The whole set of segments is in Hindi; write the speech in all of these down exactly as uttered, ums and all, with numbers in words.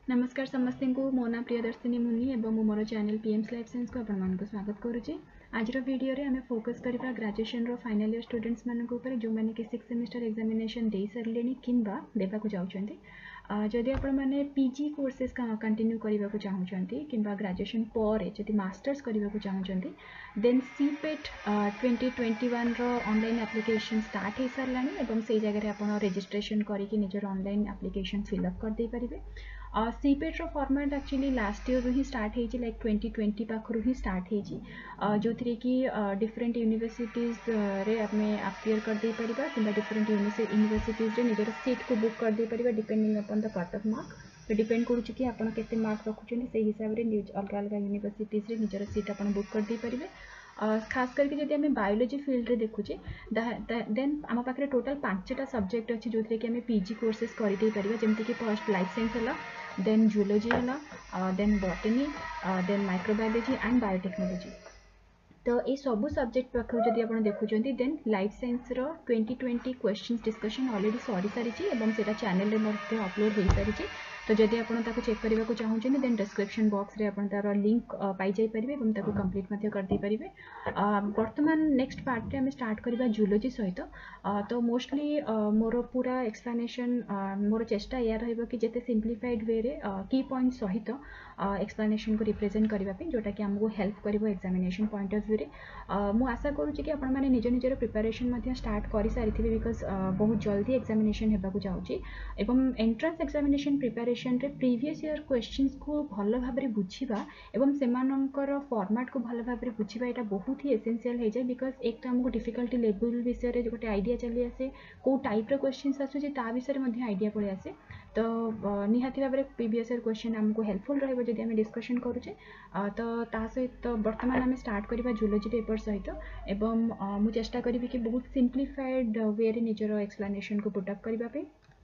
नमस्कार समस्त को मो ना प्रियदर्शिनी मुनि एवं मोर चैनल पीएम्स लाइफ साइंस को आपण को स्वागत करुच्ची। आज वीडियो रे आमे फोकस करबा ग्रेजुएशन रो फाइनल ईयर स्टूडेंट्स मान ऊपर जो माने कि सिक्स सेमेस्टर एग्जामिनेशन दे सारे किंबा देबा को जाउछंती। जदि आपण माने पीजी कोर्सेस का कंटिन्यू करबा को चाहउछंती किंबा ग्रेजुएशन पर जदि मास्टर्स करबा को चाहउछंती then CPET twenty twenty one रो ऑनलाइन एप्लिकेशन स्टार्ट हे सारलानी एवं से जगह रे आपण रजिस्ट्रेशन करिकि निजर ऑनलाइन एप्लिकेशन फिल अप कर दे परिबे। सीपेट रो फॉर्मेट एक्चुअली लास्ट ईयर ही स्टार्ट होइछि लाइक ट्वेंटी ट्वेंटी पाखरु ही स्टार्ट होइछि जो थ्री कि डिफरेंट यूनिवर्सिटीज रे आमे अपियर कर दे परिबा किंबा डिफरेंट यूनिवर्सिटीज रे निजर सीट को बुक कर दे परिबा depending upon the cut off mark. तो डिपेंड करूछि कि आपण केते मार्क रखुछनी से हिसाब रे अलग अलग यूनिवर्सिटीज रे निजर सीट आपण बुक कर दे परिबे। खास करके जदि आम बायोलोजी फील्ड रे देखुचे देन आम पाखे टोटल पांचटा सब्जेक्ट अच्छी जो कि आम पीजी कोर्सेस कर जमती कि फर्स्ट लाइफ साइंस है, देन जूलॉजी है, then botany, then microbiology and biotechnology. तो ये सब सब्जेक्ट पाखु जदि आप देखुं देन लाइफ साइंस रो twenty twenty questions discussion already सरी सारी एवं से चैनल में अपलोड हो सारी। तो जदि आपन ताको चेक करबा को चाहउछन देन डिस्क्रिप्शन बॉक्स रे आपन तार लिंक पाई जाई परिबे एवं ताको कंप्लीट मध्य कर दे परिबे। वर्तमान नेक्स्ट पार्ट रे हम स्टार्ट करबा जूलॉजी सहित। तो मोस्टली मोर पूरा एक्सप्लेनेशन मोर चेष्टा या रहइबो कि जते सिंपलीफाइड वे रे की पॉइंट सहित एक्सप्लेनेशन को रिप्रेजेंट करबा पे जोटा कि हमको हेल्प करिवो एग्जामिनेशन पॉइंट ऑफ व्यू रे। मु आशा करूची कि आपण माने निज निजर प्रिपरेशन मध्य स्टार्ट करि सारिथिबे बिकॉज बहुत जल्दी एग्जामिनेशन हेबा को जाउची एवं एंट्रेंस एग्जामिनेशन प्रिपरेशन रे प्रीवियस ईयर क्वेश्चंस को भल भाबरे बुझिबा एवं सेमानंकर फॉर्मेट को भल भाबरे बुझिबा एटा बहुत ही एसेंशियल हे जाय बिकॉज एक त हमको डिफिकल्टी लेवल विषय रे गोटे आइडिया चली आसे को टाइप रो क्वेश्चंस आसु जे ता विषय रे मध्य आइडिया पळे आसे। तो निहाती भाबरे प्रीवियस ईयर क्वेश्चन हमको हेल्पफुल रहबो जदि हम डिस्कशन करूचे। तो ता सहित वर्तमान हम स्टार्ट करबा जूलॉजी पेपर सहित एवं मु चेष्टा करिवि कि बहुत सिंपलीफाइड वे रे निजर एक्सप्लेनेशन को पुट अप करबा पे।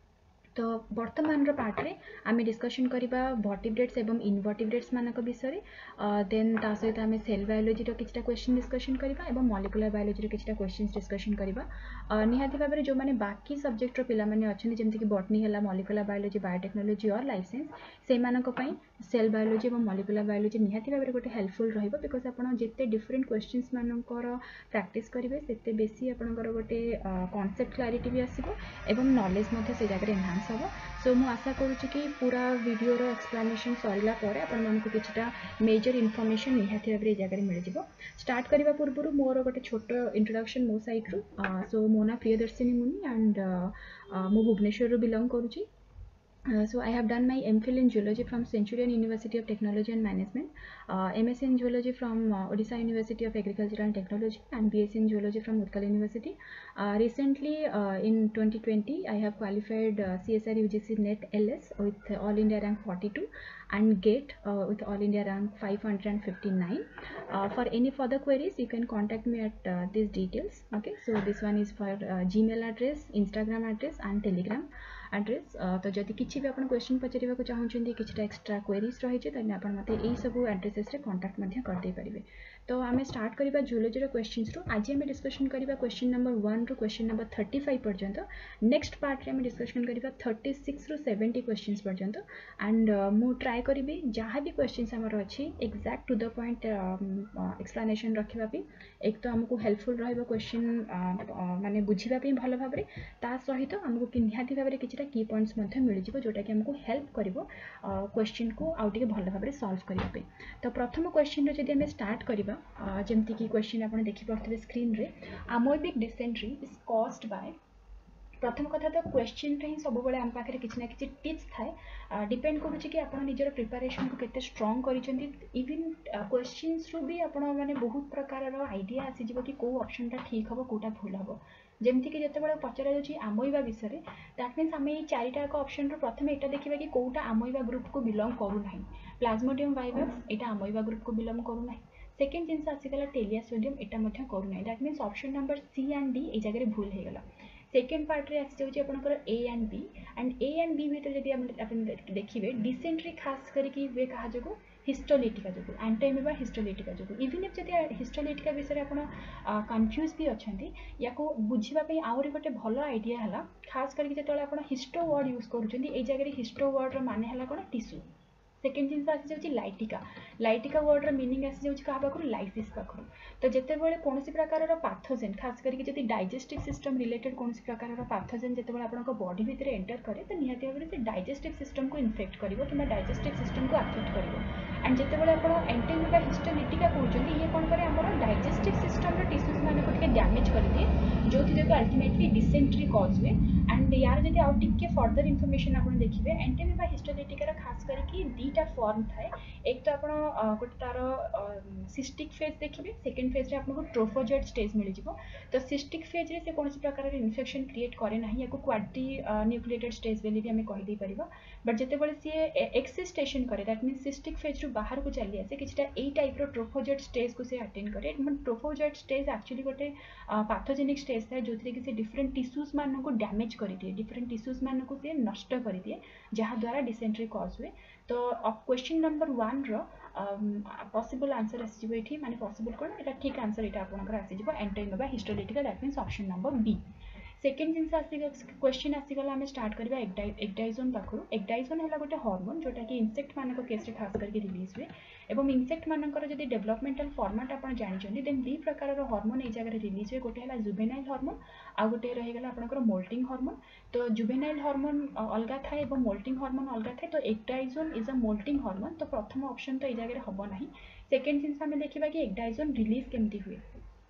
तो वर्तमान रो पार्ट रे आमे डिस्कशन करिबा वर्टिब्रेट्स एवं इनवर्टिब्रेट्स मानक विषय देन ता सहित आमे सेल बायोलॉजी रो किछटा क्वेश्चन डिस्कशन करिबा एवं मॉलिक्यूलर बायोलॉजी रो किछटा क्वेश्चंस डिस्कशन करिबा। निहाती भाबरे जो माने बाकी सब्जेक्ट रो पिला माने अछन जेमति कि बॉटनी हला, मॉलिक्यूलर बायोलॉजी, बायोटेक्नोलॉजी और लाइफ साइंस से मानक पई सेल बायोलॉजी एवं मॉलिक्यूलर बायोलॉजी निहाती भाबरे गोटे हेल्पफुल रहइबो बिकॉज आपण जेते डिफरेंट क्वेश्चंस मानकर प्रैक्टिस करिवे सेते बेसी आपनकर गोटे कांसेप्ट क्लैरिटी भी आसीबो एवं नॉलेज मध्ये से जगह एनहांस हम। सो मु आशा करूची कि पूरा वीडियो रो एक्सप्लेनेशन सरिला परे आपण मानकु किछटा मेजर इन्फॉर्मेशन निहाती भाबरे जगह मिल जिवो। स्टार्ट करिबा पूर्वरु मोर गोटे छोटो इंट्रोडक्शन मो साइड रु। सो मो ना प्रियदर्शिनी मुनि एंड मु भुवनेश्वर रु बिलोंग करूची। Uh, so I have done my MPhil in Zoology from Centurion University of Technology and Management, uh, M S in Zoology from uh, Odisha University of Agriculture and Technology, and B S in Zoology from Utkal University. Uh, recently, uh, in twenty twenty, I have qualified uh, C S R U G C Net L S with uh, All India rank forty-two and GATE uh, with All India rank five hundred fifty-nine. Uh, for any further queries, you can contact me at uh, these details. Okay, so this one is for uh, Gmail address, Instagram address, and Telegram address. uh, तो जदि किछि भी आपण क्वेश्चन पचारिबा को चाहउछन्ती किछटा एक्स्ट्रा क्वेरीज रही छै तने आपण मते एई सब एड्रेसेस रे कांटेक्ट मध्य कर दे परिबे। तो आमे स्टार्ट करिबा जूलॉजी रो क्वेश्चंस रो। आज आमे डिस्कशन करिबा क्वेश्चन नंबर वन रो क्वेश्चन नंबर थर्टी फाइव पर्यंत। नेक्स्ट पार्ट रे आमे डिस्कशन करिबा थर्टी सिक्स रो सेवेंटी क्वेश्चंस पर्यंत एंड मु ट्राई करिबी जहां भी क्वेश्चंस हमर अछि exact to the point explanation रखिबा पे। एक तो हमको हेल्पफुल रहइबो क्वेश्चन माने बुझिबा पे भलो भाबरे ता सहित हमको कि निहाती भाबरे किछटा की पॉइंट्स मध्ये मिल जिवो जोटा कि हमको हेल्प करिवो क्वेश्चन को आउट के भलो भाबरे सॉल्व करिबा पे। तो प्रथम क्वेश्चन रे जदि हम स्टार्ट करिबा जेमति कि क्वेश्चन आपण देखि परथबे स्क्रीन रे amoebic dysentery is caused by. प्रथम कथा तो क्वेश्चन रे ही सब बेले हम पाखरे किछ ना किछ टिप्स थाए डिपेंड करूची कि आपण निजर प्रिपरेशन को केते स्ट्रांग करिसेंती। इवन क्वेश्चंस रो भी आपण माने बहुत प्रकार रो आइडिया आसी जिवो कि को ऑप्शन ता ठीक हबो कोटा भूल हबो। जेमति कि जते बेले पचरा जाउची अमोइबा विषय रे दैट मीन्स हम ए चारिटा का ऑप्शन रो प्रथम एटा देखिबा कि कोटा अमोइबा ग्रुप को बिलोंग करू नाही। प्लाज्मोडियम वाइवाक्स एटा अमोइबा ग्रुप को बिलोंग करू नाही। सेकंड जिंस आसीगला टेलियासोडियम एटा मध्य करू नाही। That means option number C and D ए जगह रे भूल हे गेला। सेकेंड पार्ट रे आसी जाउची आपनकर A and B and A and B भीतर जदि आपण देखिबे डिसेंट्री खास करी कि वे कहा जगो हिस्टोलिटिका जो एंटीअमीबा हिस्टोलिटिका जो इवन इफ जब हिस्टोलिटिका विषय आप कन्फ्यूज भी अच्छा या बुझापी आउरी गोटे भल आइडिया है खास करके जो आप हिस्टो वर्ड यूज कर जगह हिस्टो वर्ड माने है कौन टिश्यू सेकेंड जिन आसी जाऊँगी लाइटिका लाइटिका वर्डर मीनिंग आसी जाऊँगी क्या पाखु लाइसिस पाखु तो जिते बड़े कौन प्रकार पाथोजेन खास करके जब डाइजेस्टिव सिस्टम रिलेटेड कौन प्रकार पाथोजेन जिते आप बॉडी भितर एंटर करे तो निहाती भाव में डाइजेस्टिव सिस्टम को इन्फेक्ट कर डाइजेस्टिव सिस्टम को अफेक्ट कर एंड जिते बड़े आप एंटीअमीबा हिस्टोलिटिका कहते ये कौन करे आम डाइजेस्टिव सिस्टम टिश्यूज मान डैमेज करदिए जो जो अल्टिमेटली डिसेंट्री कज हुए एंड यार जब आउ टिके फर्दर इनफॉरमेशन आप देखिए एंटीअमीबा हिस्टोलिटिकार खास करके दीटा फॉर्म थाए एक तो आप गोटे तार सिस्टिक फेज देखिए सेकेंड फेज रे आपको ट्रोफोजॉइड स्टेज मिल जाव तो सिस्टिक फेज रे से कौन प्रकार इन्फेक्शन क्रिएट करे ना या क्वाड्री न्यूक्लिएटेड स्टेज बोली भी आम कहीदे पार बट जिते सी एक्सिस्टेशन करे दैट मीन सिस्टिक फेज रु बाहर को चली आसे कि यही टाइप ट्रोफोजॉइड स्टेज को से अटेंड करे ट्रोफोजॉइड स्टेज एक्चुअली गोटे पाथोजेनिक स्टेज था जो कि डिफरेंट टिश्यूज मान को डैमेज कर दिए डिफरेंट टिश्यूज मान को से नष्ट कर दिए जहाँ द्वारा डिसेंट्री कज हुए तो क्वेश्चन नंबर वन रो पॉसिबल आंसर आसीजो एठी माने पॉसिबल कोन एटा ठीक आंसर एटा आपनकर आसीजो Entamoeba histolytica that means option number B second जिन आसी क्वेश्चन आसीगला आम स्टार्ट करबा एक्डाइजोन पाखु एक्डाइजोन है गोटे हार्मोन जोटा कि इंसेक्ट मान केस खास करके रिलीज हुए एवं इंसेक्ट मानकर जब डेवलपमेंटल फॉर्मेट आप जानते देन दी प्रकार हार्मोन ये जगह रिलीज हुए गोटे है जुवेनाइल हार्मोन आ गोटे रहीगला आपनकर मोल्टिंग हार्मोन तो जुवेनाइल हार्मोन अलग थाए और मोल्टिंग हार्मोन अलग थाए तो ecdysone is a moulting hormone तो प्रथम ऑप्शन तो ये जगह हम ना सेकेंड जिन आम देखा कि एक्डाइजोन रिलीज केमती हुए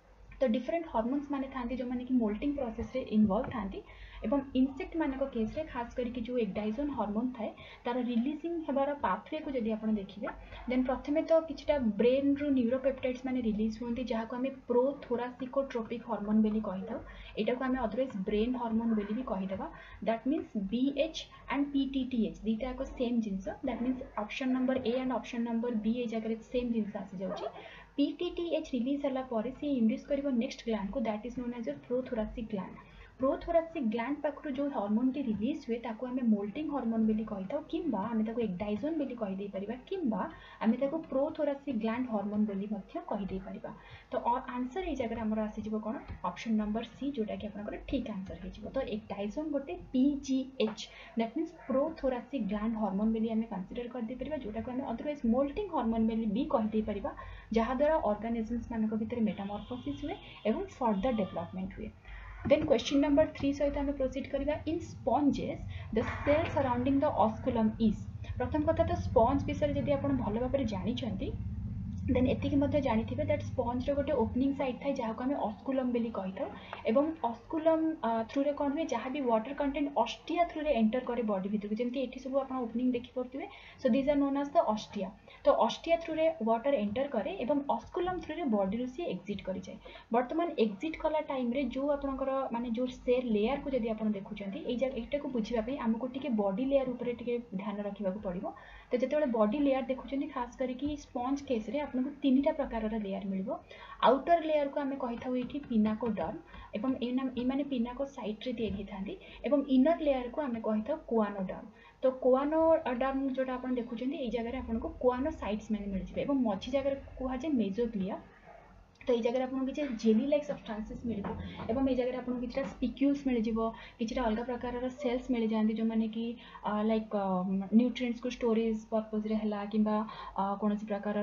तो डिफरेंट हार्मोन्स माने थांती जो माने कि मोल्टिंग प्रोसेस रे इन्वॉल्व थांती एवं इंसेक्ट मानक केस रे खास करके जो एक्डाइजोन हार्मोन थाए तार रिलीजिंग हेबार पाथवे को जदि आपण देखिबे देन प्रथमे तो किछटा ब्रेन रु न्यूरोपेप्टाइड्स माने रिलीज होंती जहाँ को आमे प्रोथोरासिकोट्रोपिक हार्मोन बोली कहि थाउ एटा को आमे अदरवाइज ब्रेन हार्मोन बोली भी कहि देबा that means BH and PTTH दीटा को same genes that means option number A and option number B ए जगह सेम जिंस आसी जाउची पीटीटीएच रिलीज हला परे से इंड्यूस करिवो नेक्स्ट ग्लैंड को that is known as a prothoracic gland prothoracic gland पाखु जो हार्मोन टी रिलीज हुए ताको आमे मोल्टिंग हार्मोन बोली कहि थाउ किंबा आमे ताको एक्डाइजोन बोली कहि दे परिबा किंबा आमे ताको प्रोथोरासिक ग्लैंड हार्मोन बोली मध्य कहि दे परिबा तो आंसर ए जगह हमर आसी जिवो कोन ऑप्शन नंबर सी जोटा कि आपनकर ठीक आंसर हे जिवो तो एक्डाइजोन गोटे PGH that means prothoracic gland hormone बोली आमे कंसीडर कर दे परिबा जोटा को आमे अदरवाइज मोल्टिंग हार्मोन बोली भी कहि दे परिबा जहाँ द्वारा ऑर्गेनिजम्स मानक भितर मेटामॉर्फोसिस हुए एवं फर्दर डेवलपमेंट हुए Then question number three सहित हमें प्रोसीड करिबा in sponges the cell surrounding the osculum is प्रथम कथा तो स्पॉन्ज विषय जदि आपण भल भाबरे जानि छथि देन एतिक मध्य जानिथिबे दैट स्पॉन्ज रो गोटे ओपनिंग साइड थाए जहाँ को आमे ऑस्कुलम बोली कहि थाउ एवं ऑस्कुलम थ्रू रे कोन हुए जहाँ भी वाटर कंटेंट ऑस्टिया थ्रू रे एंटर करे बॉडी भितर जेमति एठी सब आपण ओपनिंग देखि परथिबे so these are known as the ostia तो ऑस्टिया थ्रू रे वाटर एंटर करे एवं ऑस्कुलम थ्रू रे बॉडी रो से एग्जिट करि जाय वर्तमान एग्जिट कला टाइम रे जो आपनकर माने जो सेल लेयर को जदि आपण देखुचंती ए जगह एटा को बुझिबा पई हमको टिके बॉडी लेयर ऊपर टिके ध्यान रखिबा को पड़िबो तो जेतेबेले बॉडी लेयर देखुचंती खास करके स्पॉन्ज केस रे आपनको तीनटा प्रकार लेयर मिलिबो आउटर लेयर को आमे कहि थाउ एठी पिनाकोडर्म एवं ए माने पिनाको साइट रे तैयारी थांती एवं इनर लेयर को आमे कहि थाउ कोआनोडर्म तो कोआनोडर्म जोटा आपण देखुचंती ए जगह रे आपनको कोआनो साइट्स माने मिल जिवे एवं मझी जगह कुहा जे मेसोग्लिया तो ये जगह आपको किसी जेली लाइक सब्सटेंसेस मिल एवं ये जगह आपको किसी स्पिक्यूल्स मिल जाव किसी अलग प्रकार सेल्स मिल जाती जो मैंने कि लाइक न्यूट्रिएंट्स को स्टोरेज पर्पज रे हला किंबा कौन प्रकार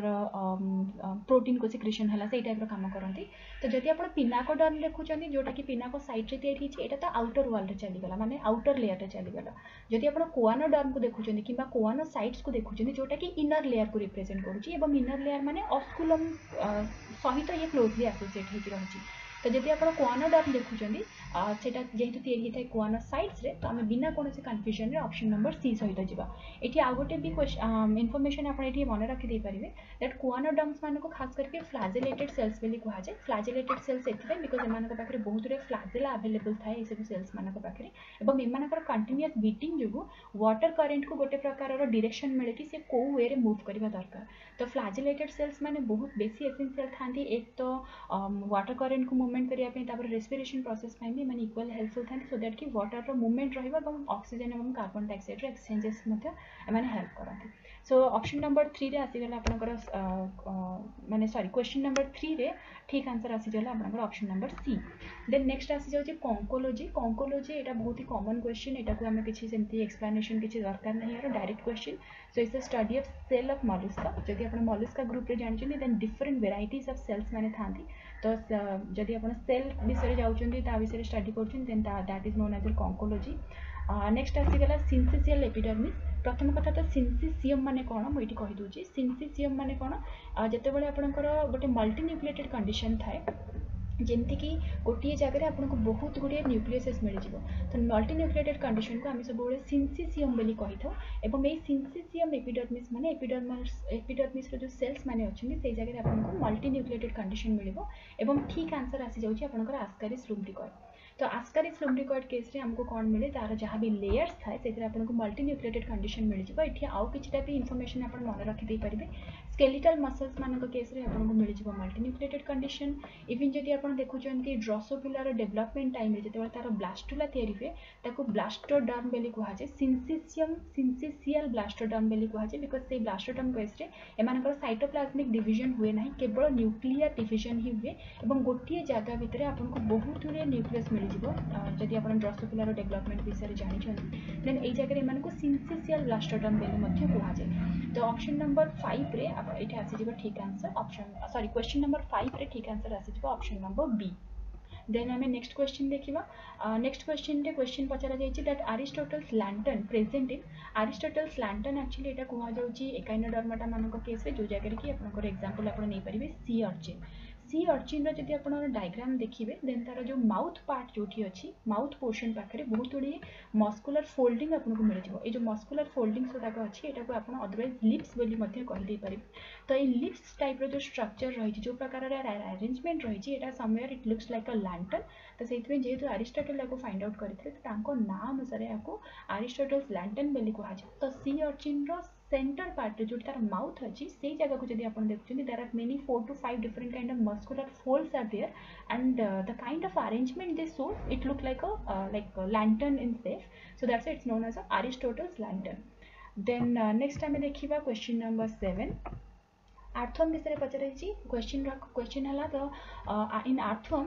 प्रोटीन को सिक्रेशन हला से टाइप काम करती तो जब आप पिनाकोडर्म देखुं जोटा कि पिनाको साइट रे तैयारी होता तो आउटर वाल रे चलीगला माने आउटर लेयर रे चलीगला जदि आप कोआनोडर्म को देखुं कि कोआनो साइट्स को देखुं जोटा कि इनर लेयर को रिप्रेजेंट करुच्ची इनर लेयर माने ऑस्कुलम सहित ये क्लोजली एसोसिएट होती रही तो जब आप कोआनोडर्म देखुं सेटा जेहेतु तैयारी होता है कोआनो साइट्स रे तो आम बिना कौन कन्फ्यूजन रे ऑप्शन नंबर सी सहित जावा ये आउ गोटे भी इनफॉरमेशन आप मन रखिदे पारे दैट कोआनोडर्म्स मान को खास करके फ्लैजेलेटेड सेल्स बोली कहा जाए फ्लैजेलेटेड सेल्स एथिबे बिकॉज एमान पाखे बहुत रे फ्लैजेला अवेलेबल थाए ये सब सेल्स मान पाखे एवं एमानकर कंटिन्यूअस बीटिंग जो वाटर करेंट को गोटे प्रकार डायरेक्शन मिले कि से को वे रे मूव करबा दरकार तो फ्लैजेलेटेड सेल्स माने बहुत बेसी एसेंशियल थांती एक तो वाटर करेंट को मूवमेंट करिया पे तापर रेस्पिरेशन प्रोसेस में भी माने इक्वल हेल्पफुल थांती सो दैट कि वाटर रो मूवमेंट रहइबा एवं ऑक्सीजन एवं कार्बन डाइऑक्साइड रो एक्सचेंजेस मध्ये माने हेल्प करथि सो ऑप्शन नंबर थ्री रे आसीगला आपनकर माने सॉरी क्वेश्चन नंबर थ्री रे ठीक आंसर आसीगला आपनकर option number C. Then next आसी जाउची कॉन्कोलॉजी। कॉन्कोलॉजी एटा बहुत ही कॉमन क्वेश्चन, एटा को हमें किछि सेमती एक्सप्लेनेशन किछि दरकार नहीं यार, direct question. So it's a study of shell of Mollusca. जदि आपण मॉलस्का ग्रुप रे जानिछन then different varieties of shells माने थांती, तो जदि आपण सेल विषय जाउछन ता विषय स्टडी करछन then that is known as conchology. Next आसीगला सिंथेसियल एपिडर्मिस। प्रथम कथा तो सिंथेसियम माने कोन मुझे कहि दूची। सिंथेसियम माने कोन, जते बेले आपनकर गोटे मल्टीन्यूक्लिएटेड कंडीशन थाए जेमती कि गोटे जगह आपको बहुत गुड़े न्यूक्लियस मिल जाव, तो मल्टीन्यूक्लिएटेड कंडीशन को आम सब सिंथेसियम बोली कही था। एवं ये सिंथेसियम एपिडर्मिस माने एपिडर्मिस एपिडर्मिस जो सेल्स माने अच्छे से जगह आपको मल्टीन्यूक्लिएटेड कंडीशन मिल, एवं ठीक आंसर आसी जाउची आपनकर आस्कारिस रुब्रिकॉइड। तो आस्कारिस रुब्रिकॉइड केस रे हमको कौन मिले, तार जहाँ भी लेयर्स थाए से आपको मल्टीन्यूक्लिएटेड कंडीशन मिल जाव। ये आउ किछटा भी इनफॉरमेशन आप मन रखी दे पारिबे। स्केलेटल मसल्स मानक केस रे आपको मिल जाव मल्टीन्यूक्लिएटेड कंडीशन। इवन जदि आप देखुचंती ड्रोसोफिलार डेवलपमेंट टाइम रे जते तार ब्लास्टुला तयारी हुए ताको ब्लास्टोडर्म बोली कहुए। सिंथेसियम सिंथेसियल ब्लास्टोडर्म बोली कहुए, बिकॉज से ब्लास्टोडर्म केस रे एमानकर साइटोप्लाज्मिक डिवीजन हुए ना, केवल न्यूक्लियर डिवीजन ही हुए और गोटे जगह भितर आपको बहुत गुड़े न्यूक्लियस मिल जाव। जदि आप ड्रोसोफिलार डेवलपमेंट विषय जानते देन ये जगह एमानको सिंथेसियल ब्लास्टोडर्म बोली कहुए। तो ऑप्शन नंबर फाइव रे ये आसीज ठीक answer option sorry question number five रे ठीक आंसर आसीज ऑप्शन नंबर बी। देन आम नेक्स्ट क्वेश्चन देखा। नेक्स्ट क्वेश्चन रे क्वेश्चन पचरा जाइए that Aristotle's lantern present in Aristotle's lantern actually एटा कहा जाउची एकाइनोडर्माटा मानक केस रे जो जगह कि आपनकर एग्जांपल आपण नै परिबे सी अर्चिन। सी अर्चिन जदि आप डायग्राम देखिए देन तार जो माउथ पार्ट जो अच्छी माउथ पोर्शन पाखे बहुत गुड़ी मस्कुलर फोल्डिंग आपको मिल जाए। ये जो मस्कुलर फोल्डिंग गुड़ाक अच्छी यहाँ को आप अदरवाइज लिप्स बोली कहीदे पारे। तो ये लिप्स टाइप रो जो स्ट्रक्चर रही जो प्रकार अरेंजमेंट रही है समय it looks like a lantern. तो से जेहेतु अरिस्टोटल या फाइंड आउट करते तो ना अनुसार यहाँ अरिस्टोटल्स लैंटर्न बोली कहुए। तो सी अर्चिन रो सेंटर पार्ट जो तार माउथ अच्छी से जगह को जब आप देखते there are many four two five different kind of muscular folds are there and the kind of arrangement they show it look like a like lantern in shape. So that's it's known as Aristotle's lantern. Then next आम देखा क्वेश्चन नंबर सेवन। आर्थम विषय पचार क्वेश्चन क्वेश्चन है तो in earthworm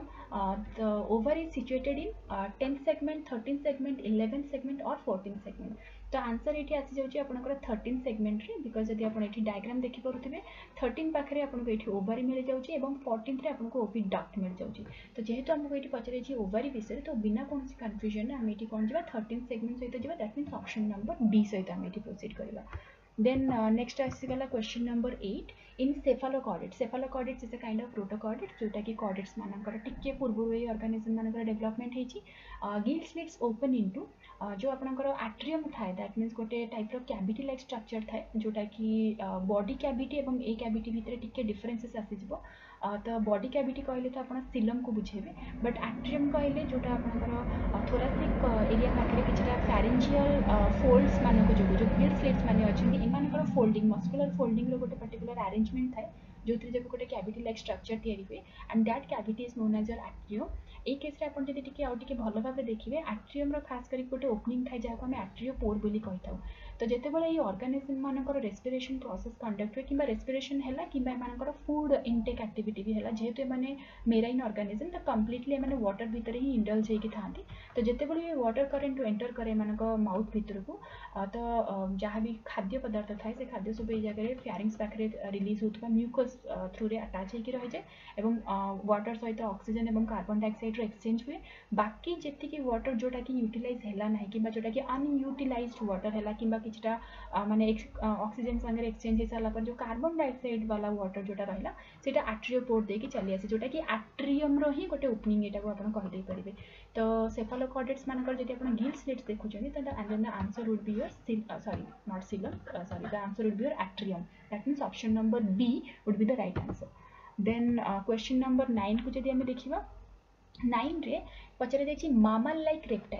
the ovary is situated in tenth segment thirteen segment eleventh segment और फोर्टीन सेगमेंट। तो आंसर ये आसी जाऊँगी आपंकर थर्टीन सेगमेंट रे, बिकज जब आप डायग्राम देखिपे थर्टीन पाखे आपको ये ओवारी मिल जाऊँगी और फोर्टीन रे आपको ओपी डक्ट मिल जाऊँगी। तो जेहेतु आमको ये पचार ओवारी विषय तो बिना कौन कन्फ्यूजन आम ये कौन जा थर्टीन सेगमेंट सहित जा that means option number B सहित आम ये प्रोसीड करवा। देन नेक्स्ट आसीगला question number eight. In cephalochordate cephalochordates is a kind of protochordate जोटा कि कॉर्डेट्स मानकर टिके पूर्व ये ऑर्गेनिज्म मानकर डेवलपमेंट होती। गिल स्लिट्स ओपन इनटू जो आपनकर एट्रियम थाए दैट मीन्स गोटे टाइप रो कैविटी लाइक स्ट्रक्चर थाए जोटा कि बॉडी कैविटी और ए कैविटी भितर टिके डिफरेंसेस आसीजिवो। तो बॉडी कैविटी कहले तो आप सिलम को बुझेबे, बट एट्रियम कहले जोटा आपनकर थोरासिक एरिया पाखे किछटा फैरिंजियल फोल्ड्स मानक जो जो गिल स्लिट्स माने अछंती एमानकर फोल्डिंग मस्कुलर फोल्डिंग रो गोटे पर्टिकुलर अरेंजमेंट थाए जो जब गोटे कैविटी लाइक स्ट्रक्चर तैयारी हुए and that cavity is known as atrium. ये केस आप टे भल भाव देखिए एट्रियम खास कर गोटे ओपनिंग थाए जहाँ आम एट्रियोपोर बोली कही था। तो जितेबाला ये ऑर्गेनिज्म मानकर रेस्पिरेशन प्रोसेस कंडक्ट हुए कि रेस्पिरेशन है कि फूड इनटेक एक्टिविटी भी है जेहेतु मैंने मेराइन ऑर्गेनिज्म तो कम्प्लीटली मैंने वाटर भितर ही इंडल्ज होगी था। तो जितेबाला ये वाटर करेंट एंटर करे मान माउथ भितर को तो जहाँ भी खाद्य पदार्थ थाए से खाद्य सब ये जगह फ्यारिंग्स पाखे रिलीज होता म्यूकस थ्रू रे अटैच होकर रही जाए एवं वाटर सहित ऑक्सीजन और कार्बन डाइऑक्साइड एक्सचेंज हुए। बाकी जी वाटर जोटा कि यूटिलाइज है ना कि जोटा कि अनयूटिलाइज्ड वाटर है कि किछटा माने ऑक्सीजन संगे एक्सचेंज हो सारा पर जो कार्बन डाइऑक्साइड वाला वाटर जोटा रहा सेटा एट्रियोपोर देके चली आसे जोटा कि एट्रियम रो ही गोटे ओपनिंग एटा को आपण कहि दे परिबे। तो सेफालोकॉर्डेट्स मानकर जदि आपण गिल स्लिट्स देखुछनी त the answer would be your sorry not coelom sorry the answer would be your atrium that means option number B would be the right answer. Then question number nine को जदि आमे देखिबा नाइन रे पचरा जाइछि mammal like reptiles.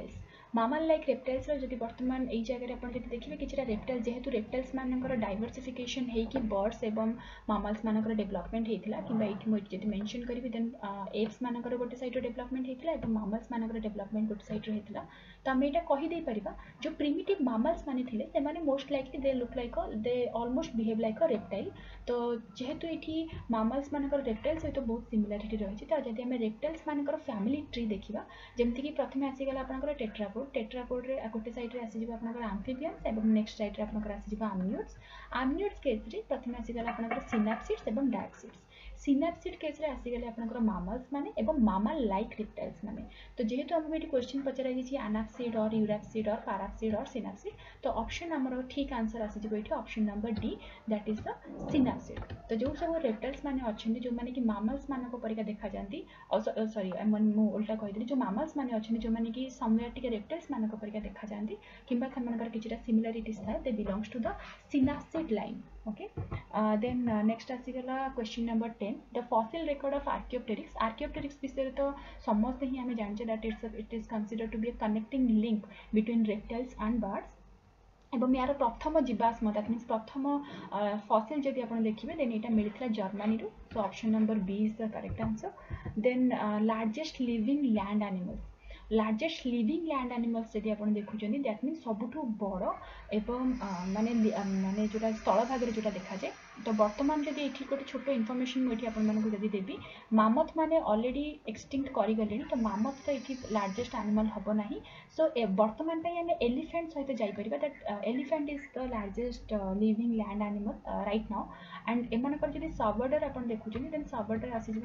Mammal like reptiles जदि वर्तमान एई जगह आप देखिए किसी रेप्टाइल जेहेतु रेप्टाइल्स मानकर डाइवर्सिफिकेशन होगी बर्ड्स एवं मामल्स मानकर डेवलपमेंट होता कि मुझे मेंशन करी देन एप्स मानकर गोटे साइड डेवलपमेंट होता है मामल्स मानकर डेवलपमेंट गोटे साइड होता तो आम यहाँ कहीदे पार जो प्रिमिटिव मामल्स माने थे से most likely they look like they almost behave like a reptile तो जेहेतु ये मामल्स मानकर रेप्टाइल सहित बहुत सिमिलारिटी रही है जब आम रेप्टाइल्स मानकर फैमिली ट्री देखा जमीक प्रथम आसीगला आपंकर टेट्रापोड टेट्रापोड रे गोटे साइड रे आसीजिवो आपनकर आम्फिबियंस एवं नेक्स्ट साइड रे आपनकर आसीजिवो आम्नियोट्स आम्नियोट्स केस रे प्रथम आसीगला आपनकर सिनाप्सिड्स एवं डायक्सिड्स सिनाप्सिड केस रे आसीगले आपनकर मामल्स माने एवं मामल लाइक रेप्टाइल्स माने तो जेहेतु हमको ये क्वेश्चन पचरा जाइए एनाप्सिड और यूराप्सिड और पाराप्सिड और सिनाप्सिड तो ऑप्शन हमर ठीक आंसर आसीजिवो एठी option number D that is the synapsid तो जो सब रेप्टाइल्स माने अछंती जो माने कि मामल्स मानक परिका देखा जांती सॉरी मु उल्टा कहि दिली जो मामल्स माने अछंती जो माने कि समवेयर टिके रेप्टाइल्स मानक परिका देखा जांती किंबा सेमानकर किछटा सिमिलरिटीज थाए they belongs to the synapsid line okay then next आसीगला question number ten the fossil record of Archaeopteryx Archaeopteryx विषय तो समस्त ही आम जाने that it's it is consider to be a connecting link between reptiles and birds एवं यार प्रथम जीवाश्म दैट मीन्स प्रथम फॉसिल जदि आप देखिए देन यहाँ मिलता Germany so option number B is the correct answer then largest living land animals largest living land animals जदि आप देखुं दैट मीन सबुठ बड़ एवं माने माने जोटा स्थल भाग में जोटा देखा जाए तो बर्तमान जब ये गोटे छोट इनफर्मेशन मुझे आपको देवी मामथ माने ऑलरेडी एक्सटिंक्ट कर गले तो मामथ तो ये लार्जेस्ट एनिमल हम ना सो बर्तमान आम एलिफेंट सहित जापर that elephant is the largest living land animal right now and एमनकर जब सब ऑर्डर आप देखुं देन सब ऑर्डर आसीज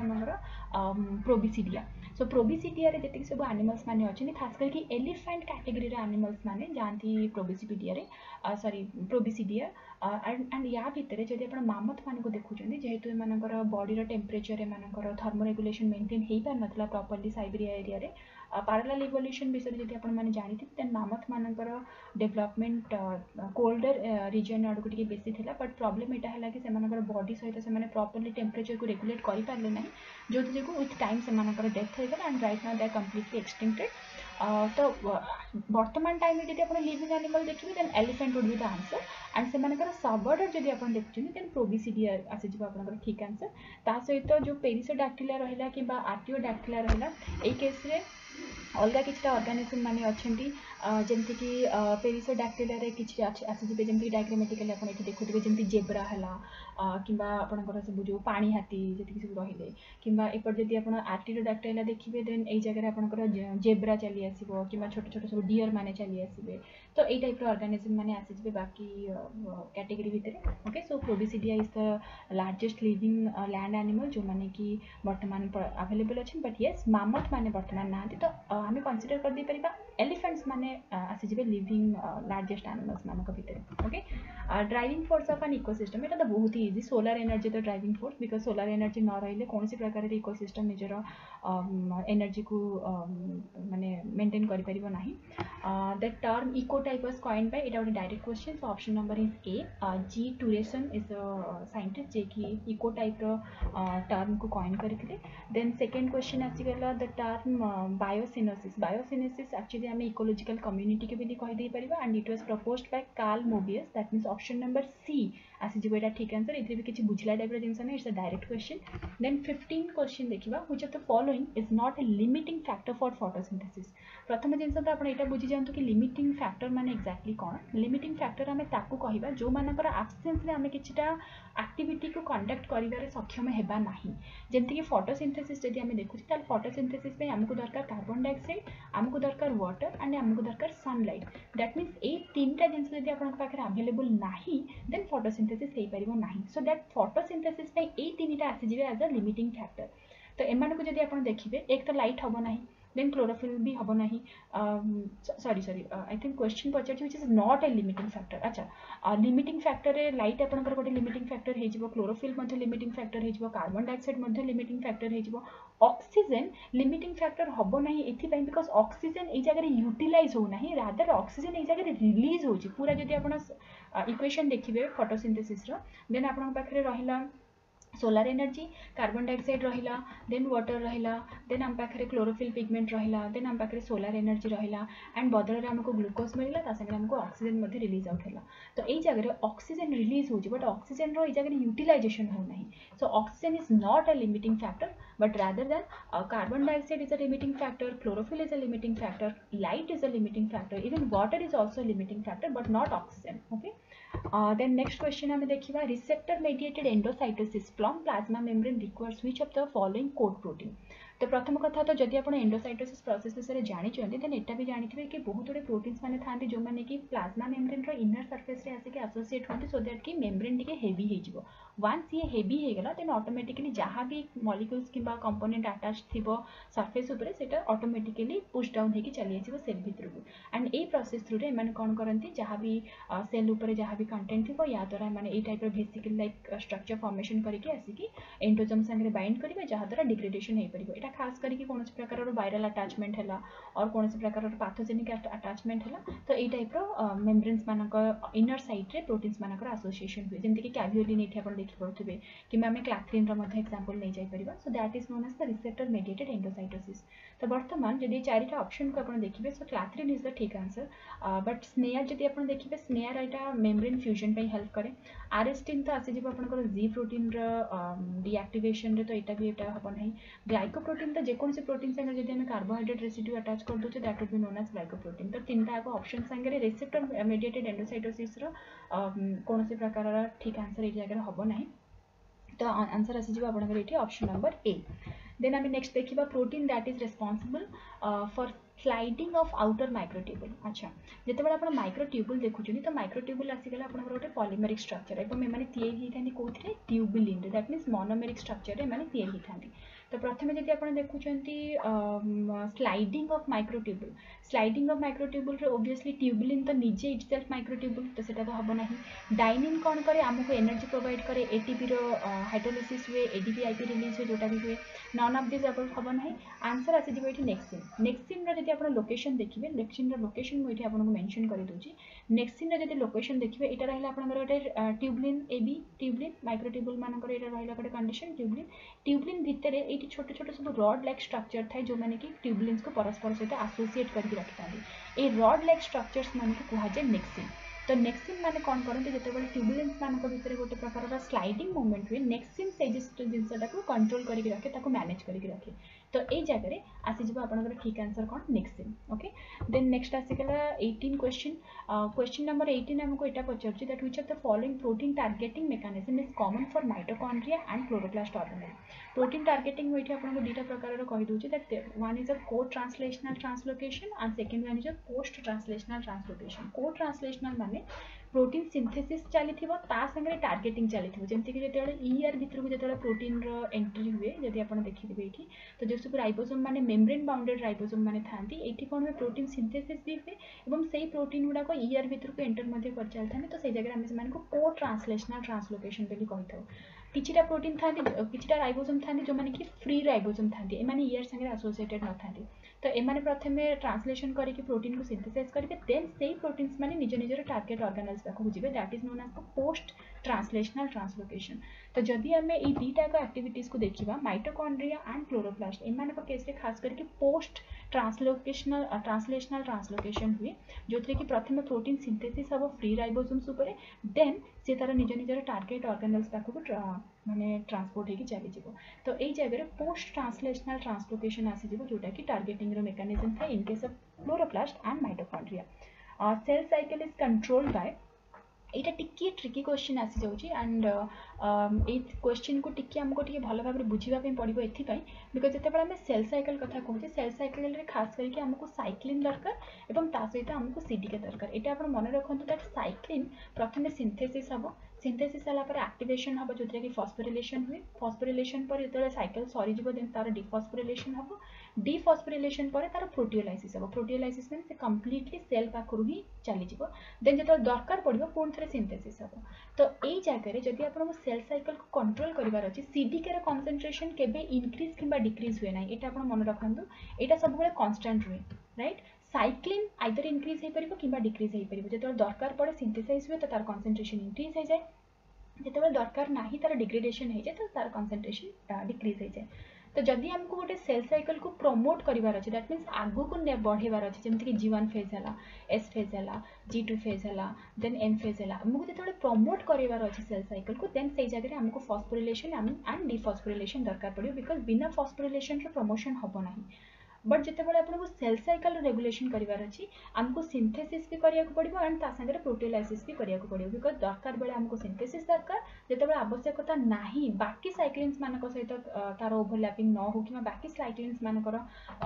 प्रोबिसिडिया सो प्रोबिसिडिया रे जति सब एनिमल्स माने अच्छे खास करके एलिफेंट कैटेगरी रे एनिमल्स माने जाती प्रोबिसिडिया रे सॉरी प्रोबिसिडिया एंड या भितर जब आप मामथ मान को देखुं जेहेतु एमनकर बॉडी टेम्परेचर एमनकर थर्मो रेगुलेशन मेंटेन हो पार नाला प्रॉपर्ली साइबेरिया एरिया रे पैरेलल इवोल्यूशन विषय जब आप जानते देन मामथ मानकर डेवलपमेंट कोल्डर रिजन आड़ को बेसी थिला बट प्रॉब्लम यहाँ है कि बॉडी सहित से प्रॉपर्ली टेम्परेचर को रेगुलेट कर पारे ना जो जो विथ टाइम से डेथ होगा and right now they are completely extincted तो वर्तमान टाइम में जब आप लिविंग एनिमल देखिए then elephant would be the answer and से सब ऑर्डर जब आप देखुं देन प्रोबिसिडिया आसीज आप ठीक आंसर ता सहित जो पेरिसोडाक्टिला रहा कि आर्टियोडाक्टिला रहा यही केस रे अलग किसी ऑर्गेनिज्म माने अच्छी जमती कि पेरिसोडाक्टिला रे किसी आसीजे जमी डायग्रामेटिकली आप देखुए जमी जेब्रा है कि आपंकर सब जो पानी हाथी जी सब रही कि एपट जब आप आर्टियोडाक्टिला देखिए देन यही जगह आपंकर जेब्रा चली आसो कि छोट छोट सब डियर माने चली आसबे तो यही टाइप ऑर्गेनिज्म माने आसीजे बाकी कैटेगरी भितर okay so Proboscidea is the largest living land animal जो माने कि बर्तमान अवेलेबल अच्छे बट येस मामथ माने बर्तमान ना तो आम कनसीडर कर दे परिबा एलिफेंट्स माने आसीजे लिविंग लार्जेस्ट एनिमल्स मानक भितर okay driving force of an ecosystem एटा तो बहुत ही इजी सोलर एनर्जी तो driving force because solar energy न रही कौन सी प्रकार इकोसिस्टम निजर एनर्जी को माने मेंटेन कर पारिबो नाही the term ecotype was coined by एटा direct question so option number is A G Turesson is a scientist जे कि इको टाइप रो टर्म को कॉइन करथिले देन सेकंड क्वेश्चन आसीगला the term biocoenosis biocoenosis actually आम इकोलॉजिकल कम्युनिटी के भी कही दे परिबा and it was proposed by Karl Mobius that means option number C आसीजिवो एटा ठीक आंसर इथे भी किछि बुझला टाइप रो जिंस नै it's a direct question then fifteen question देखिबा which of the following is not a limiting factor for photosynthesis प्रथम जिंस तो आपण एटा बुझी जानतो कि लिमिटिंग फैक्टर माने एक्जेक्टली कोन लिमिटिंग फैक्टर आमे ताकू कहिबा जो मानकर एब्सेंस रे आमे किछिटा एक्टिविटी को कंडक्ट करिवारे सक्षम हेबा नाही जेंति कि फोटोसिंथेसिस जदि आमे देखु ताल फोटोसिंथेसिस पे हमको दरकार कार्बन डाइऑक्साइड हमको दरकार वाटर एंड हमको दरकार सनलाइट दैट मीन्स ए तीनटा जिंस जदि आपण पाखरे अवेलेबल नाही देन फोटोसिंथेसिस हेई परिबो नाही सो दैट फोटोसिंथेसिस पे ए तीनटा आसी जिवे एज अ लिमिटिंग फैक्टर तो एमान को जदि आपण देखिबे एक तो लाइट हबो नाही देन क्लोरोफिल भी हम ना sorry sorry I think question पचार which is not a limiting factor अच्छा लिमिटिंग फैक्टर लाइट आपंकर गोटे लिमिटिंग फैक्टर हो क्लोरोफिल लिमिटिंग फैक्टर हो कार्बन डाइऑक्साइड लिमिटिंग फैक्टर हो ऑक्सीजन लिमिटिंग फैक्टर हम ना ये बिकज ऑक्सीजन ये जगह यूटिलाइज होना रादर ऑक्सीजन ये जगह रिलीज हो पूरा जब आप इक्वेशन देखिए फोटोसिंथेसिस देन आपन पाखरे रहिला सोलार एनर्जी कार्बन डाइऑक्साइड रहिला देन वाटर रहिला देन आम पाखे क्लोरोफिल पिगमेंट रहिला देन आम पाखे सोलार एनर्जी रहिला एंड बदल में आमको ग्लूकोज मिलला ता संगे हमको ऑक्सीजन मध्ये रिलीज आउट होला तो एई जगह रे ऑक्सीजन रिलीज होची बट ऑक्सीजन रो एई जगह यूटिलाइजेशन हो नहीं so oxygen is not a limiting factor but rather than uh, carbon dioxide is a limiting factor, chlorophyll is a limiting factor, light is a limiting factor, even water is also a limiting factor but not oxygen. Okay. Uh, then next question हमें देखिए receptor mediated endocytosis from plasma membrane requires which of the following code protein. तो प्रथम कथा तो जदि आप एंडोसाइटोसिस प्रोसेस विषय जानते देन एटा भी जानते कि बहुत गुड़े प्रोटीन्स माने थांती जो माने कि प्लाज्मा मेम्ब्रेन रो इनर सरफेस रे आसिक एसोसिएट होती सो दैट कि मेम्ब्रेन टिके हेवी हे जिवो वंस ये हेवी हे गला देन ऑटोमेटिकली जहाँ भी मॉलिक्यूल्स किंबा कंपोनेंट अटैच थिबो सरफेस ऊपर सेटा ऑटोमेटिकली पुश डाउन हेकी चली आसीबो सेल भितर को एंड ए प्रोसेस थ्रू रे माने कोन करंती जहाँ भी सेल ऊपर जहाँ भी कंटेंट थिबो या द्वारा माने ए टाइप रो वेसिकल लाइक स्ट्रक्चर फॉर्मेशन करके आसिकी एंडोजम संगे बाइंड करिवे जहाँ द्वारा डिग्रेडेशन हे परिबो एटा खास करके कौन से प्रकार वायरल अटैचमेंट है और कौन से प्रकार पैथोजेनिक अटैचमेंट है तो ये टाइप रो मेम्ब्रेन्स मानक इनर साइड रे प्रोटीन्स मानकर एसोसिएशन हुए जमती कि कैवियोलिन एठी आपण देखि पड़ुथिबे कि आमे क्लैथ्रिन रो मध्ये एग्जांपल नै जाई परिबा so that is known as the receptor mediated endocytosis तो वर्तमान जदि चारिटा ऑप्शन को आपण देखिबे सो क्लैथ्रिन इज द ठीक आंसर बट स्नेयर जदि आपण देखिबे स्नेयर एटा मेम्ब्रेन फ्यूजन पे हेल्प करे आरएस्टिन तो आसी जिवो आपनकर जी प्रोटीन रो डीएक्टिवेशन रे तो एटा भी एटा हबो नै ग्लाइकोप्रोटीन तो जे कोन से प्रोटीन संगे जदि हमें कार्बोहाइड्रेट रेसिड्यू अटैच कर दोचे that would be known as glycoprotein तो तीनटा को ऑप्शन संगे रिसेप्टर मेडिएटेड एंडोसाइटोसिस रो कोन से प्रकार ठीक आंसर ए जगह हबो नै तो आंसर आसी जिवो आपनकर एठी ऑप्शन नंबर ए देन आमे नेक्स्ट देखिबा protein that is responsible for sliding of outer microtubule अच्छा जिते बड़ा आपण माइक्रोट्यूबुल देखुछनी तो माइक्रोट्यूबुल आसी गला आपण गोटे पॉलीमेरिक स्ट्रक्चर एवं मे माने तयारी हिथांती कोथरे ट्यूबुलिन रे दैट मींस मोनोमेरिक स्ट्रक्चर रे माने तयारी हिथांती तो प्रथम जदि आपण देखुछंती sliding of microtubule sliding of microtubule रे ऑब्वियसली ट्यूबुलिन तो निजे इटसेल्फ माइक्रोट्यूबुल तो सेटा तो हबो नाही डाइनिन कोन करे हमको एनर्जी प्रोवाइड करे एटीपी रो हाइड्रोलिसिस हुए एडीपी आईपी रिलीज हुए जोटा भी हुए नॉन ऑफ दिस अबव हबो नाही आंसर आसी जिवो एठी नेक्सिन नेक्सिन रो जदि आपण लोकेशन देखिबे नेक्सिन रो लोकेशन मु एठी आपन को मेंशन करि दोची नेक्सिन रो जदि लोकेशन देखिबे एटा रहला आपण गोटे ट्यूबुलिन एबी ट्यूबुलिन माइक्रोट्यूबुल मानकर एटा रहला गोटे कंडीशन ट्यूबुलिन ट्यूबुलिन भितरे एठी छोट छोट सब रॉड लाइक स्ट्रक्चर थाए जो माने कि ट्यूबुलिन्स को परस्पर सहित एसोसिएट करके रखिथांती ए रॉड लाइक स्ट्रक्चर्स माने को कुहा जाय नेक्सिन तो नेक्सिन माने कोन करंती जते बेले ट्यूबुलेंस मानक भितर गोटे प्रकार स्लाइडिंग मूवमेंट हुए नेक्सिन से जिनसटा को कंट्रोल करके रखे ताको मैनेज करके रखे तो ए जगह रे आसी जब आपनकर ठीक आंसर कोन नेक्सिन ओके देन नेक्स्ट आसी गला eighteen question question number eighteen हमको एटा पचरछि that which of the following protein targeting mechanism is common for mitochondria and chloroplast organelle protein targeting में एठी आपनको दुटा प्रकार रो कहि दोछि that one is a cotranslational translocation and second one is a post translational translocation cotranslational माने प्रोटीन सिंथेसिस चली थिबो ता संगे टारगेटिंग चली थिबो जेमति कि जेतेले ईआर भितर को जेतेले प्रोटीन रो एंट्री हुए जदि आपण देखिबे एठी तो जे सब राइबोसोम माने मेम्ब्रेन बाउंडेड राइबोसोम माने थांती एठी कोन में प्रोटीन सिंथेसिस भी हुए एवं सेही प्रोटीन गुडा को ईआर भितर को एंटर मध्ये कर चल थांती तो सेही जगह हम से माने को को ट्रांसलेशनल ट्रांसलोकेशन बेली कहिथौ किछिटा प्रोटीन थांती किछिटा राइबोसोम थांती जो माने कि फ्री राइबोसोम थांती ए माने ईआर संगे एसोसिएटेड न थांती तो ए माने प्रथमे ट्रांसलेशन करके प्रोटीन को सिंथेसाइज करके देन सेही प्रोटीन्स माने निज निजर टारगेट ऑर्गेनेल्स पाखु जिवे that is known as the post translational translocation तो जदि हमें ए दीटा को एक्टिविटीज को देखिबा माइटोकॉन्ड्रिया एंड क्लोरोप्लास्ट ए माने को केस रे खास करके पोस्ट ट्रांसलोकेशनल ट्रांसलेशनल ट्रांसलोकेशन हुए जोथरे कि प्रथमे प्रोटीन सिंथेसिस हबो फ्री राइबोसोम्स ऊपर देन से तार निज निजर टारगेट ऑर्गेनेल्स पाखु माने ट्रांसपोर्ट हेकी चली जिवो तो ए जगह रे पोस्ट ट्रांसलेशनल ट्रांसलोकेशन आसी जिवो जोटा कि टारगेटिंग रो मेकानिज्म था in case of chloroplast and mitochondria cell cycle is controlled by एटा टिकी ट्रिकी क्वेश्चन आसी जाउची एंड ए क्वेश्चन को टिकी हमको टिके भलो भाबरे बुझिबा पे पड़िबो एथि पई बिकॉज़ जते बडा हम सेल साइकिल कथा कहूची सेल साइकिल रे खास करके हमको साइक्लिन दरकार एवं ता सहित हमको सीडीके दरकार एटा आपण मन रखंतु दैट साइक्लिन प्रथमे सिंथेसिस हबो सिंथेसिस हला पर एक्टिवेशन हबो जोतरे कि फॉस्फोरिलेशन हुए फॉस्फोरिलेशन पर जते साइकिल सरी जिवो देन तार डिफॉस्फोरिलेशन हबो डिफॉस्फोरिलेशन पर तार प्रोटियोलाइसिस हबो प्रोटियोलाइसिस मींस से कंप्लीटली सेल पाखरु ही चली जिवो देन जते दरकार पड़िबो पूर्ण थरे सिंथेसिस हबो तो एई जागा रे जदि आपण सेल साइकिल को कंट्रोल करिवार अछि सीडीके रे कंसंट्रेशन केबे इंक्रीज किबा डिक्रीज हुए नै एटा आपण मन रखंतु एटा सब बेले कांस्टेंट हुए राइट साइक्लिन आइदर इंक्रीज हे परिबो किबा डिक्रीज हे परिबो जते दरकार पड़े सिंथेसाइज हुए तो तार कंसंट्रेशन इंक्रीज हे जाय जिते दरकार ना तार डिग्रेडेशन हो जाए तो तार कंसंट्रेशन डिक्रीज हो जाए। तो जदि आमको गोटे सेल साइकिल को प्रमोट करार अच्छे दैट मीन्स आगू को बढ़ेबार अच्छे जमीक कि जी वन फेज है, एस फेज है, जी टू फेज है, देन एम फेज है, आमको जो प्रमोट करार अच्छे सेल साइकिल को देन से जगह आमको फॉस्फोरिलेशन एंड डिफॉस्फोरिलेशन दरकार पड़ो बिकॉज बिना फॉस्फोरिलेशन प्रमोशन हम ना। बट जिते बड़े आपको सेल साइकिल रेगुलेशन करार अच्छी आमको सिंथेसिस भी करिया को पड़ो एंड ता संगे प्रोटियोलाइसिस भी करिया को पड़ो बिकॉज दरकार बेले आमको सिंथेसिस दरकार जिते आवश्यकता नहीं बाकी साइक्लिन्स मान सहित तार ओवरलैपिंग न हो कि बाकी साइक्लिन्स मानकर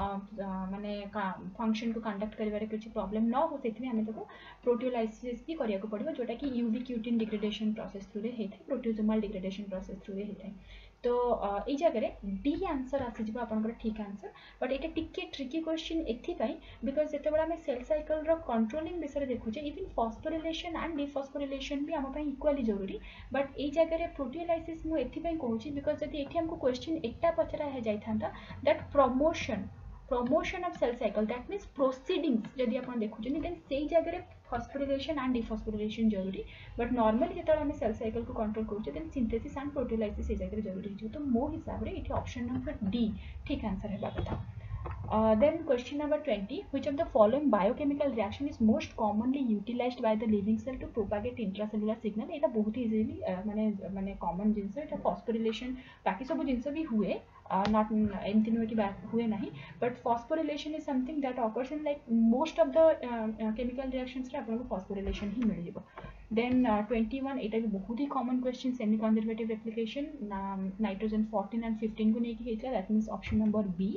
माने फंक्शन को कंडक्ट करिवारे किसी प्रॉब्लम न हो से आम प्रोटियोलाइसिस भी करिया को पड़ो जोटा कि ubiquitin degradation process through होता है, प्रोटियोजोमाल डिग्रेडेशन प्रोसेस थ्रू होता है। तो ये जगह डी आंसर आसीज आपंकर ठीक आंसर। बट ये टिके ट्रिकी क्वेश्चन एथिपाई बिकज जिते बड़ा आम सेल साइकिल कंट्रोलिंग विषय देखुचे इवन फॉस्फोरिलेशन एंड डिफॉस्फोरिलेशन भी आम इक्वाली जरूरी। बट ये जगह प्रोटियोलाइसिस मुझे कहूँ बिकज जब ये आमको क्वेश्चन एटा पचरा जाता that promotion promotion of cell cycle that means proceedings जदि आप देखुचे देन से जगह फॉस्फोरिलेशन एंड डिफॉस्फोरिलेशन जरूरी। बट नॉर्मली जो आम सेल साइकिल को कंट्रोल करुचे देन सिंथेसिस एंड प्रोटियोलाइसिस जगह जरूरी हो। तो मो हिसाब से ये ऑप्शन नंबर डी ठीक आंसर है कथा। Uh, then question number twenty, which of the following biochemical reaction is most commonly utilized by the living cell to propagate intracellular signal? এটা बहुत easily uh, माने माने common जिनसे এটা phosphorylation बाकी सब जिनसे भी हुए uh, not एमती नुहे कि हुए नहीं but phosphorylation is something that occurs in like most of the uh, uh, chemical reactions रे आपको phosphorylation ही मिल जिवो। Then uh, twenty-one एटा भी बहुत ही common question semi conservative application nitrogen fourteen and fifteen को नहीं कि that means option number B।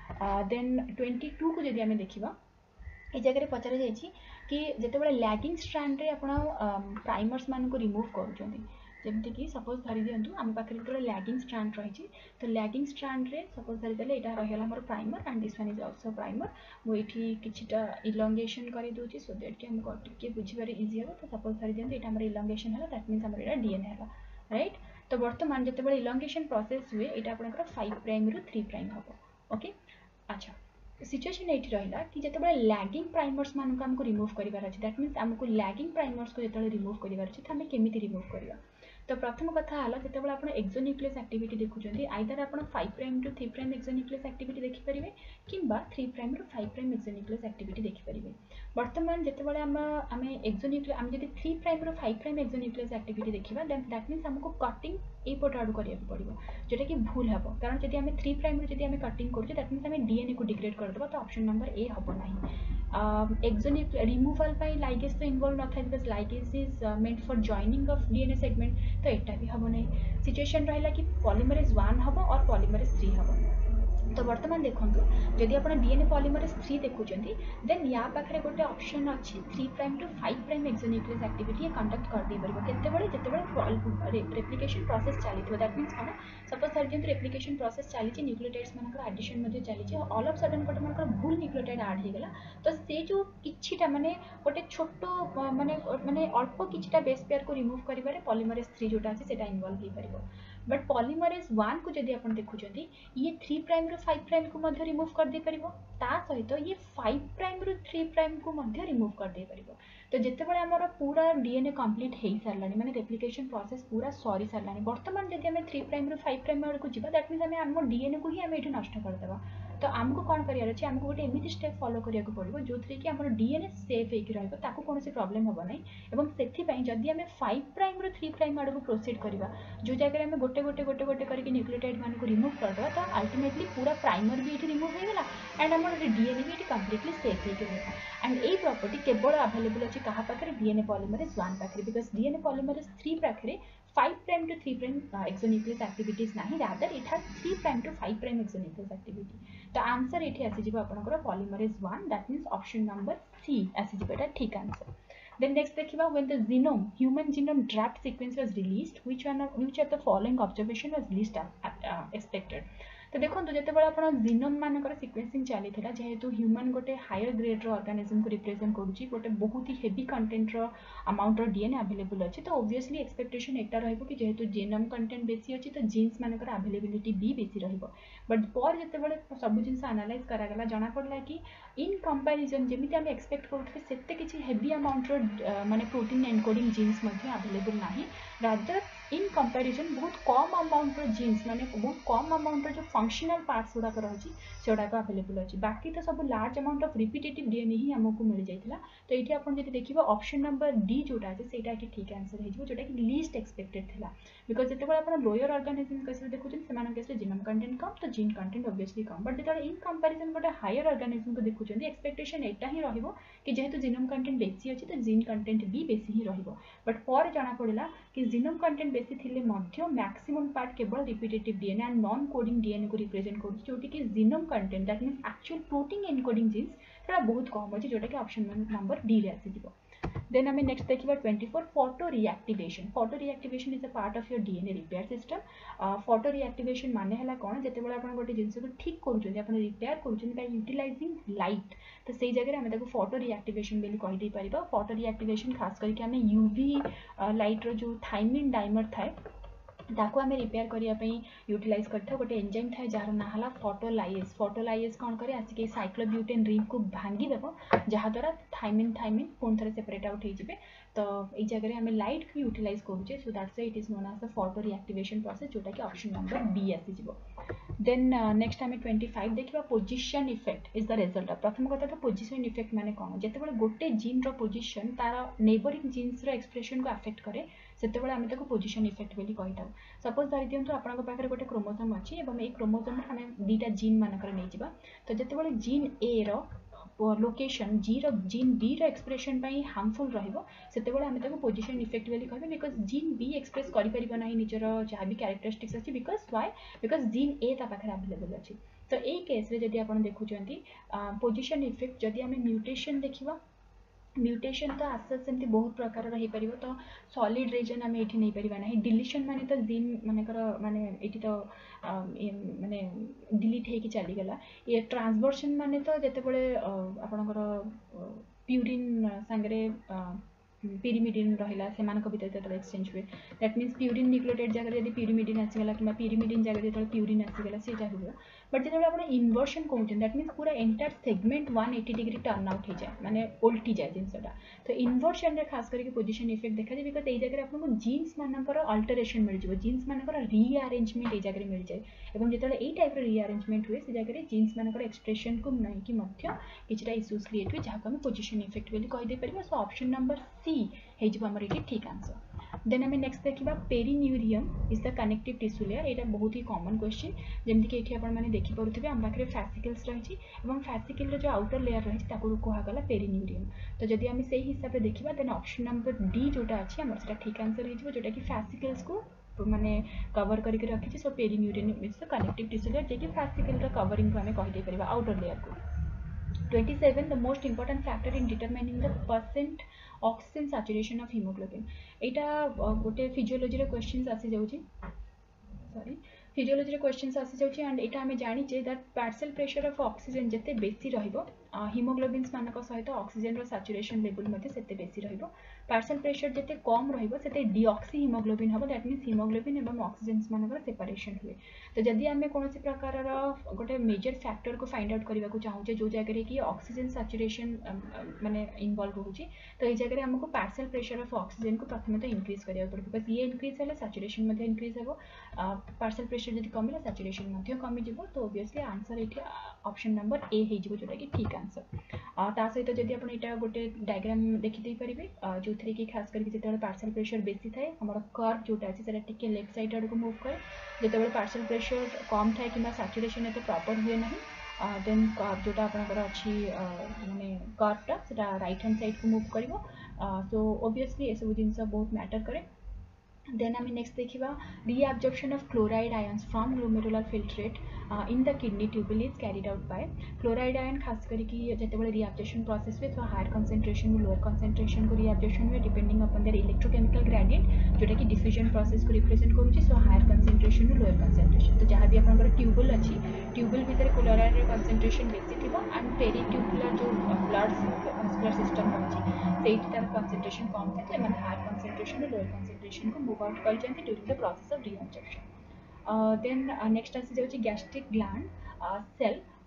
Then twenty two को जब आम देखा ये जगह पचार जाइए कि जिते लैगिंग स्ट्रैंड रे आपण प्राइमर्स मान को रिमूव करमती कि सपोज धरी दिंतु आम पाखे जो लैगिंग स्ट्रैंड रही तो लैगिंग स्ट्रैंड रे सपोज धरीदे यहाँ रहीगला मोर primer and this one is also primer मुझे किछिटा इलंगेशन कर दूसरी सो दैट कि हमको टिके बुझीबार इजी हे। तो सपोज धरी दिंतु यहाँ आम इलंगेशन है दैट मीन्स आम डीएनए है राइट। तो बर्तमान जिते इलंगेशन प्रोसेस हुए यहाँ आपंकर फाइव प्राइम रु थ्री प्राइम हम ओके। अच्छा सिचुएशन ये रहा कि जिते लैगिंग प्राइमर्स मान को आमको रिमूव करार अच्छे दैट मीन्स आमको लैगिंग प्राइमर्स को जो रिमूव करार अच्छे तो आम केमी रिमूव करवा। तो प्रथम कथा है जिते आप एक्सोन्यूक्लियस एक्टिविटी देखुं आइदर आप फाइव प्राइम रु थ्री प्राइम एक्सोन्यूक्लियस एक्टिविटी देखिपारे कि थ्री प्राइम रु फाइव प्राइम एक्सोन्यूक्लियस एक्टिविटी देखिपारे। बर्तमान जिते आम आम एक्सोन्यूक्लियस आम जब थ्री प्राइम रु फाइव प्राइम एक्सोन्यूक्लियस एक्टिविटी देखा देन दैट मीन्स आमको कटिंग ये पट आड़ करा पड़ो जोटा कि भूल हम कारण जब आम थ्री प्राइम रु जब आम कटिंग करें दैट मीन्स आम डीएनए को डिग्रेड करदे तो ऑप्शन नंबर ए हम ना। एक्सोन्यूक्लियस रिमूवल लाइगेज तो इनवॉल्व न था because ligase is meant for joining of DNA segment तो यहाँ भी हम नहीं। सिचुएशन रहा कि पॉलीमरेज वन हम और पॉलीमरेज थ्री हम। तो बर्तमान देखो जदि आप डीएनए पॉलीमरेज थ्री देखुं देन या पाखे गोटे ऑप्शन अच्छी three prime to five prime exonuclease activity conduct कर दे पार केतबेले जितेबाला रेप्लिकेशन प्रोसेस चली दैट मीन्स कौन सपोज धर दिखाँ रेप्लिकेशन प्रोसेस चली न्यूक्लियोटाइड्स मानकर एडिशन चली ऑल ऑफ सडन गोटे मानकर भूल न्यूक्लियोटाइड आड होगला तो से जो किछिटा माने गोटे छोट माने माने अल्प किछिटा बेस पेयर को रिमूव करिवारे पॉलीमरेज थ्री जोटा अच्छे सेटा इनवॉल्व हो पार। बट पॉलीमरेज वन को जदि आप देखुं ये थ्री प्राइम रु फाइव प्राइम को मध्य रिमूव कर दे पारिबो ता सहित ये फाइव प्राइम रु थ्री प्राइम को मध्य रिमूव कर दे पारिबो। तो जितेबाला आमर पूरा डीएनए कंप्लीट हो सारा माने रेप्लिकेशन प्रोसेस पूरा सरी सारा बर्तमान जब आम थ्री प्राइम रु फाइव प्राइम आड़ को जी दैट मीन्स आम आम डीएनए को ही आम ये नष्ट करदे। तो आमको कौन करार अच्छे आमको गोटे एमती स्टेप फॉलो करिया को पड़ो जो थी कि आम डीएनए सेफ होकर कौन प्रॉब्लम हम ना और से जदि आम फाइव प्राइम रु थ्री प्राइम आड़ को प्रोसीड करवा जो जगह आम गोटे गोटे गोटे गोटे करके न्यूक्लियोटाइड मान को रिमूव करदे तो अल्टीमेटली पूरा प्राइमर भी ये रिमूव होगा एंड आम डीएनए भी ये कम्प्लीटली सेफ होगा। एंड ये प्रॉपर्टी केवल अवेलेबल अच्छे क्या पाखे डीएनए पॉलीमरेज वन पाखे बिकज डीएनए पॉलीमरेज थ्री पाखे five prime to three prime exonuclease activities ना rather it has three prime to five prime exonuclease activity. तो आंसर ये आसीज आपंकर polymerase one that means option number C आसीज एटा ठीक आंसर। Then next देखिबा when the genome human genome draft sequence was released which one of which of the following observation was least uh, expected। तो देखो जिते बड़ा आपण जीनोम मानकर सिक्वेंसिंग चली था जेहेतु ह्यूमन गोटे हायर ग्रेड ऑर्गेनिज्म को रिप्रेजेंट करुच्ची गोटे बहुत ही हेवी कंटेंट रो अमाउंट रो डीएनए अवेलेबल अच्छी तो ऑब्वियसली एक्सपेक्टेशन एटा रहिबो कि जेहेतु जीनोम कंटेंट बेसी अच्छी तो जीन्स मानकर अवेलेबिलिटी भी बेसी रहिबो। बट पर जिते बड़े सब जिन एनालाइज करागला जना पड़ला कि इन कंपैरिजन जेमिति हम एक्सपेक्ट करुथे सेते किछि हेवी अमाउंट रो माने प्रोटीन एनकोडिंग जीन्स मध्ये अवेलेबल नाही रादर इन कंपैरिजन बहुत कम अमाउंट रो जीन्स माने बहुत कम अमाउंट रो जो फंक्शनल पार्ट्स गुडा रही सेगुड़ा अवेलेबल अच्छी बाकी तो सब large amount of repetitive DNA ही हमको मिल जाइला तो ये आप देखिए ऑप्शन नंबर डी जोटा अच्छे से ठीक आंसर हो जोटा कि लीस्ट एक्सपेक्टेड था बिकज जो आप लोअर ऑर्गेनाइजेशन केस देखुं से जीनोम कंटेंट कम तो जीन कंटेंट ऑब्वियसली कम बट जो इन कंपैरिजन गोटे हायर ऑर्गेनाइजेशन को देखुं एक्सपेक्टेशन एटा ही रहिबो कि जेहेतु जीनोम कंटेंट बेसी अच्छी तो जीन कंटेंट भी बेसी ही रहिबो बट पर जना पड़ा कि जीनोम कंटेंट बेसी थिले मध्य मैक्सिमम पार्ट केवल repetitive DNA and non coding DNA को रिप्रेजेंट करूँ जोटी कि genome content that means actual protein encoding genes सेटा बहुत कम अच्छे जोटा कि ऑप्शन नंबर डी रे आसीजिवो देन हमें नेक्स्ट देखिबा twenty four photo reactivation photo reactivation is a part of your DNA repair system photo reactivation माने हला कोन जते बेला आपण गोटे जिंस को ठीक करूछन आपण रिपेयर करूछन बाय यूटिलाइजिंग लाइट तो सेही जगह हमें ताको फोटो रिएक्टिवेशन बेली कहि दे परिबा फोटो रिएक्टिवेशन खास करके हमें यूवी लाइट रो जो थायमिन डाइमर थाए ताको आमे रिपेयर करिया पई यूटिलाइज करथा गोटे एंजाइम थाए जार ना हला फोटोलाइज फोटोलाइज कोन करे आसी साइक्लोब्यूटेन रिंग को भांगी देबो जहा द्वारा थायमिन थायमिन पुन थरे सेपरेट आउट हो जिवे तो ए जगह हमें लाइट को यूटिलाइज करूचे so that's why it is known as the photo reactivation process जोटा कि ऑप्शन नंबर बी आसी जिवो देन नेक्स्ट हमें ट्वेंटी फाइव देखिबा position effect is the result प्रथम कथा तो पोजीशन इफेक्ट माने कोन जते बेले गोटे जीन रो पोजीशन तार नेबरिंग जीन्स रो एक्सप्रेशन को अफेक्ट करे सेते बेले हमें ताको पोजीशन इफेक्ट बेली कहिताउ सपोज धरि दियंतु आपन पाखरे गोटे क्रोमोसोम अछि एवं ए क्रोमोसोम हमें दीटा जीन मानकर नै जिबा तो जते बेले जीन ए रो लोकेशन जी रो जीन बी रो एक्सप्रेशन पई हार्मफुल रहइबो सेते बेले हमें ताको पोजीशन इफेक्ट बेली कहबे बिकॉज़ जीन बी एक्सप्रेस करि परिबो नाही निजर जहा भी कैरेक्टरिस्टिक्स अछि because why because gene A ता पाखरे अवेलेबल अछि तो ए केस रे जदि आपण देखुचंती पोजीशन इफेक्ट जदि हमें म्यूटेशन देखिबा म्यूटेशन तो आसे सेमती बहुत प्रकार रही परिबो तो सॉलिड रीजन हमें एठी नहीं परिबा नाही डिलीशन माने तो जीन माने कर माने एठी तो माने डिलीट हे कि चली गला ये ट्रांसवर्शन माने तो जते बळे आपनकर प्यूरिन संगरे pyrimidine रहिला सेमानक भितर जतले एक्सचेंज हुए दैट मींस प्यूरिन न्यूक्लियोटाइड जगह यदि pyrimidine आसीगला कि pyrimidine जगह जतले प्यूरिन आसीगला सेटा हुआ बट जतले आपण इन्वर्शन कहउछन दैट मींस पूरा entire segment one eighty degree turn out हो जाए माने उल्टी जाए जिनसटा तो इन्वर्शन रे खास करके पोजीशन इफेक्ट देखा जाय बिकॉज़ ए जगह आपन जीन्स मानकर अल्टरेशन मिल जिवो जीन्स मानकर रीअरेंजमेंट ए जगह मिल जाए एवं जतले ए टाइप रे रीअरेंजमेंट हुए से जगह रे जीन्स मानकर एक्सप्रेशन को नै कि मध्य किछटा इश्यूज क्रिएट हुए जहा हम पोजीशन इफेक्ट बेली कहि दे परिबा सो ऑप्शन नंबर सी हे जिवो हमर एटी ठीक आंसर देन हमें नेक्स्ट देखिबा perineurium is the connective tissue layer एटा बहुत ही कॉमन क्वेश्चन जेमति कि एठी आपण माने देखि परुथिबे हम पाखरे फैसिकल्स रहिछि एवं फैसिकल रो जो आउटर लेयर रहिछि ताको कोहा गला पेरिन्यूरियम तो जदि हम सेही हिसाब रे देखिबा देन ऑप्शन नंबर डी जोटा अछि हमर सेटा ठीक आंसर हे जिवो जोटा कि फैसिकल्स को माने कवर करके रखिछि so perineurium is the connective tissue layer जे कि फैसिकल रो कवरिंग को हमें कहि दे परिबा आउटर लेयर को twenty seven the most important factor in determining the percent oxygen saturation of haemoglobin एटा गोटे फिजियोलॉजी रे क्वेश्चंस आसी जाउची सॉरी फिजियोलॉजी रे क्वेश्चंस आसी जाउची एंड एटा हमें जानि जे that partial pressure of oxygen जते बेसी रहिबो हीमोग्लोबिन्स मानक सहित ऑक्सीजन रो सैचुरेशन लेवल मध्ये सेते बेसी रहिबो पार्शियल प्रेशर जते कम रहिबो सेते डीऑक्सी हीमोग्लोबिन हबो दैट मींस हीमोग्लोबिन एवं ऑक्सीजन मानकर सेपरेशन हुए तो जदि हमें कोनोसी प्रकार रो गोटे मेजर फैक्टर को फाइंड आउट करबा को चाहू जे जो जगह रे कि ऑक्सीजन सैचुरेशन माने इन्वॉल्व होउची तो ए जगह रे हमको पार्शियल प्रेशर ऑफ ऑक्सीजन को प्रथमे तो इंक्रीज करिया पड़बो बिकॉज़ ये इंक्रीज हैले सैचुरेशन मध्ये इंक्रीज हेबो पार्शियल प्रेशर जदि कमिला सैचुरेशन मध्ये कमी जिवो तो ऑब्वियसली आंसर एठी ऑप्शन नंबर ए हे जिवो जोटा कि ठीक आंसर ता सहित जदि आपण एटा गोटे डायग्राम देखि दे परिबे जो थ्री की खास करके जते पार्शियल प्रेशर बेसी थाए हमर कर्व जोटा अछि सेटा टिके लेफ्ट साइड आड़ को मूव करे जते पार्शियल प्रेशर कम थाए कि सैचुरेशन एते प्रॉपर हुए नहीं देन कर्व जोटा आपनकर अछि माने कर्वटा सेटा राइट हैंड साइड को मूव करिवो सो ऑब्वियसली ए सब जिंस बहुत मैटर करे देन हमें नेक्स्ट देखिबा reabsorption of chloride ions from glomerular filtrate in the kidney tubule is carried out by chloride ion खास करके जते बळे रीअब्जॉर्प्शन प्रोसेस हुए तो हायर कंसंट्रेशन लोअर कंसंट्रेशन को रीअब्जॉर्प्शन हुए depending upon their electrochemical gradient जोटा कि डिफ्यूजन प्रोसेस को रिप्रेजेंट करूची so higher concentration to lower concentration तो जहां भी आपनकर ट्यूबुल अछि ट्यूबुल भीतर क्लोराइड रे कंसंट्रेशन बेसी थिबो एंड पेरिट्यूबुलर जो ब्लड सर्कुलर सिस्टम अछि सेठी तार कंसंट्रेशन कम थे तो माने हायर कंसंट्रेशन लोअर कंसंट्रेशन को मूव आउट कर जंती during the process of reabsorption then next आसी जाउची gastric gland cell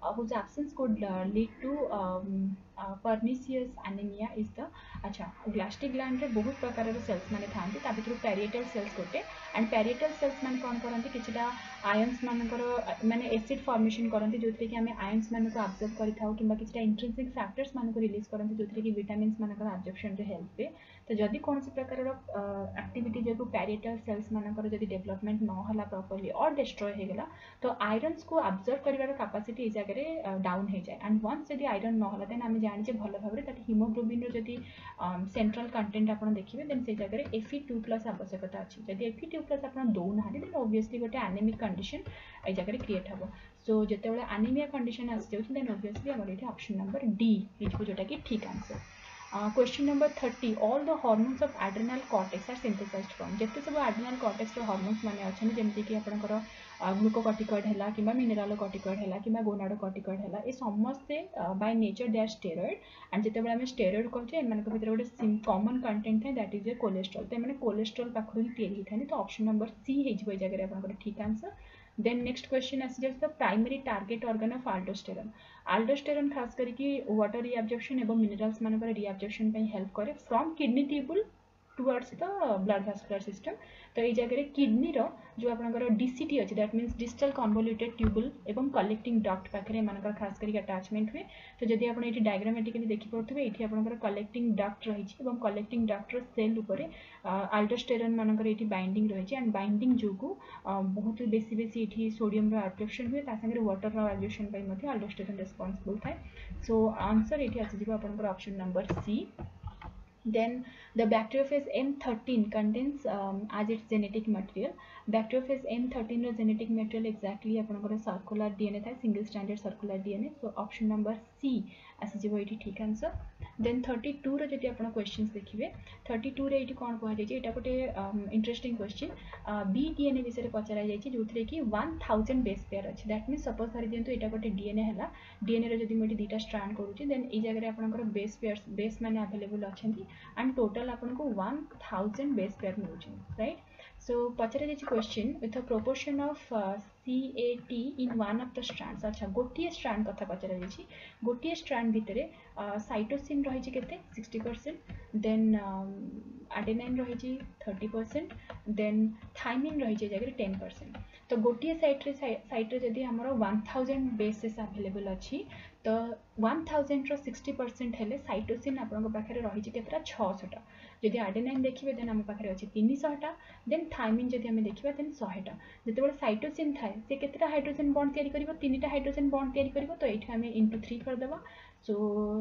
whose absence could uh, lead to um, uh, pernicious anemia is the अच्छा gastric gland रे बहुत प्रकार सेल्स माने थांती ता भितर parietal cells गोटे and parietal cells माने कोन करंती किछटा आयंस मानकर माने एसिड फॉर्मेशन करंती जोथरे कि हमें आयंस मानको अब्जॉर्ब करिथाउ किबा किछटा इंट्रिंसिक फैक्टर्स मानको रिलीज करंती जोथरे कि विटामिन्स मानकर अब्जॉर्प्शन रे हेल्प पे तो जदि कौन सी प्रकार एक्टिविटी जो पैरिएटल सेल्स मानकर जदि डेवलपमेंट न होला प्रॉपर्ली और डिस्ट्रॉय हो गला तो आयरन्स को अब्जॉर्ब करिवार कैपेसिटी ए जगह डाउन हो जाए एंड वंस जदि आयरन न होला देन हम जानि जे भलो भाबरे दैट हीमोग्लोबिन रो जदि सेंट्रल कंटेंट आपण देखिबे देन से जगह एफ ई टू प्लस आवश्यकता अछि जदि एफ ई टू प्लस आपण दो नाहि देन ऑब्वियसली गोटे एनीमिक कंडीशन ए जगह क्रिएट हबो सो जते बेले एनीमिया कंडीशन आसी जाउछि देन ऑब्वियसली हमर एठी ऑप्शन नंबर डी हिजबो जोटा कि ठीक answer Uh, question number thirty all the hormones of adrenal cortex are synthesized from जते सब adrenal cortex रो hormones माने अछन जेमति कि आपनकर ग्लूकोकॉर्टिकॉइड हैला किबा मिनरलोकॉर्टिकॉइड हैला किबा गोनाडोकॉर्टिकॉइड हैला ए समस्त by nature they are steroid and जते बेला हम स्टेरॉइड कहचे एमान के भीतर गोटे कॉमन कंटेंट है दैट इज ए कोलेस्ट्रॉल तो माने कोलेस्ट्रॉल पाखरु ही तयारी हिथानी तो ऑप्शन नंबर सी हिजबो ए जगह आपनकर ठीक आंसर देन नेक्स्ट क्वेश्चन आसी जाय the primary target organ of aldosterone aldosterone खास करके वाटर रिएब्जॉर्प्शन एवं मिनरल्स मानकर रिएब्जॉर्प्शन पे हेल्प करे from kidney tubule towards the blood vascular system तो ये जगह किडनी रो जो आपनकर डीसीटी अछि that means distal convoluted tubule एवं कलेक्टिंग डक्ट पाखरे मानकर खास करके अटैचमेंट हुए तो जदि आपण एठी डायग्रामेटिकली देखि पड़थबे एठी आपनकर कलेक्टिंग डक्ट रहिछि एवं कलेक्टिंग डक्ट रो सेल ऊपर अल्डोस्टेरोन मानकर एठी बाइंडिंग रहिछि एंड बाइंडिंग जोगु बहुत बेसी बेसी एठी सोडियम रो एब्जॉर्प्शन हुए ता संगे वाटर रो एब्जॉर्प्शन पई मध्ये अल्डोस्टेरोन रिस्पांसिबल थाए सो आंसर एठी आसी जिवो आपनकर option number C Then the bacteriophage M thirteen contains um, as its genetic material. Bacteriophage M thirteen रो genetic material exactly आपनकर circular D N A था single stranded circular D N A. So option number C आसी जिवो एठी ठीक आंसर. Then thirty-two रो जति आपण क्वेश्चंस देखिबे thirty-two रे एठी कोन कहै छै एटा गोटे इंटरेस्टिंग क्वेश्चन बी डीएनए विषय पचरा जाय छै जोथरे कि one thousand बेस पेयर अछि दैट मींस सपोज धरि दियंतु एटा गोटे डीएनए हला डीएनए रे जति मोटी दुटा स्ट्रैंड करू छी देन ए जगह रे आपनकर बेस पेयर्स बेस माने अवेलेबल अछंती and total आपन को one thousand base pair मिलुछि राइट सो पचरे जे question with a proportion of C A T in one of the strands अच्छा गोटिए स्ट्रैंड कथा पचरा जे गोटिए स्ट्रैंड भितरे साइटोसिन रहि छि केते sixty percent देन एडेनाइन रहि छि thirty percent देन थाइमिन रहि छि जगह ten percent तो गोटिए साइट रे साइट रे जदी हमरो one thousand बेसेस अवेलेबल अछि तो one thousand रो sixty percent हेले साइटोसिन आपन पाखरे रहि छि केतरा six hundred टा जदी एडेनाइन देखिबे देन हम पाखरे अछि three hundred टा देन थाइमिन जदी हम देखिबा देन one hundred टा जते बेले साइटोसिन थाए से केतरा हाइड्रोजन बॉन्ड तयारी करिवो तीनटा हाइड्रोजन बॉन्ड तयारी करिवो तो एठी हमें into three कर देबा सो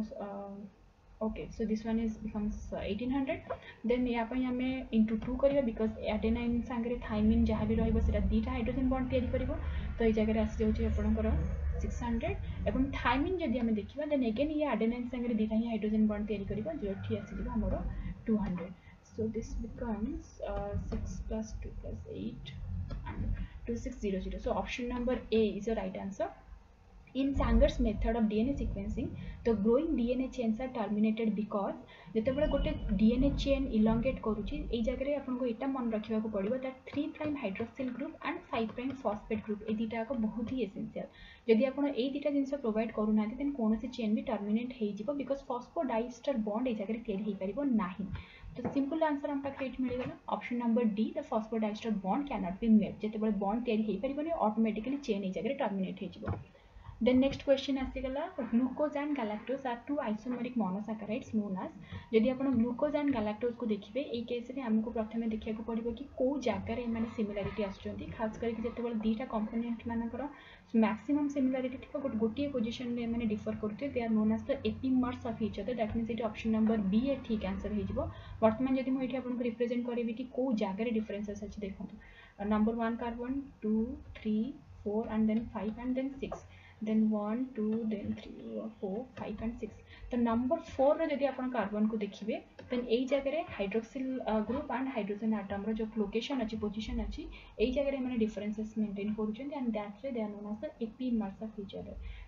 okay so this one is becomes uh, eighteen hundred then या पई हमें into two करिवो बिकॉज़ एडेनाइन संगरे थाइमिन जहा भी रहइबो सेटा दीटा हाइड्रोजन बॉन्ड तयारी करिवो तो ए जगह रे आसी जाउची आपनकर six hundred एवं थाइमिन जदी हमें देखिबा देन अगेन ये एडेनाइन संगरे दीटा ही हाइड्रोजन बॉन्ड तयारी करिवो जो एठी आसी जिवो हमरो two hundred so this becomes uh, six plus two plus eight and twenty-six hundred so option number A is the right answer. In Sanger's method of D N A sequencing, the growing D N A chains are terminated because जते बेले गोटे D N A chain elongate करूची ए जगह रे आपन को एटा मन रखिबा को पड़िबो that three prime hydroxyl group and five prime phosphate group ए दिटा को बहुत ही एसेंशियल जदी आपन ए दिटा जिंस प्रोवाइड करू नाथि देन कोनोसी चेन भी टर्मिनेट हे जिवो बिकॉज़ फॉस्फोडाइस्टर बॉन्ड ए जगह रे तयारी हे परिबो नाही तो सिंपल आंसर हम पाखे एट मिल गला option number D the phosphodiester bond can not be made जते बेले बॉन्ड तयारी हे परिबो ने ऑटोमेटिकली चेन ए जगह रे टर्मिनेट हे जिवो. Then next question आसीगला glucose and galactose are two isomeric monosaccharides known as जदि आपण ग्लूकोज एंड गैलेक्टोज को देखिबे ए केस रे हमको प्रथमे देखिया को पड़िबो कि को जागा रे माने सिमिलरिटी आछुंती खास करके जते बेले दीटा कंपोनेंट मानकर मैक्सिमम सिमिलरिटी थिको गोट गोटिए पोजीशन रे माने डिफर करते they are known as the epimers of each other that means it option number B ए ठीक आंसर हे जिवो वर्तमान जदि म एठी आपण को रिप्रेजेंट करबी कि को जागा रे डिफरेंसेस अछि देखंतु number one carbon two three four and then five and then six then one two then three four five and six तो नंबर four रे जदि आपण कार्बन को देखिबे देन एई जगह रे hydroxyl group and hydrogen atom रो जो लोकेशन अछि पोजीशन अछि एई जगह रे माने डिफरेंसेस मेंटेन करूछन and that's way they are known as the epimers of each other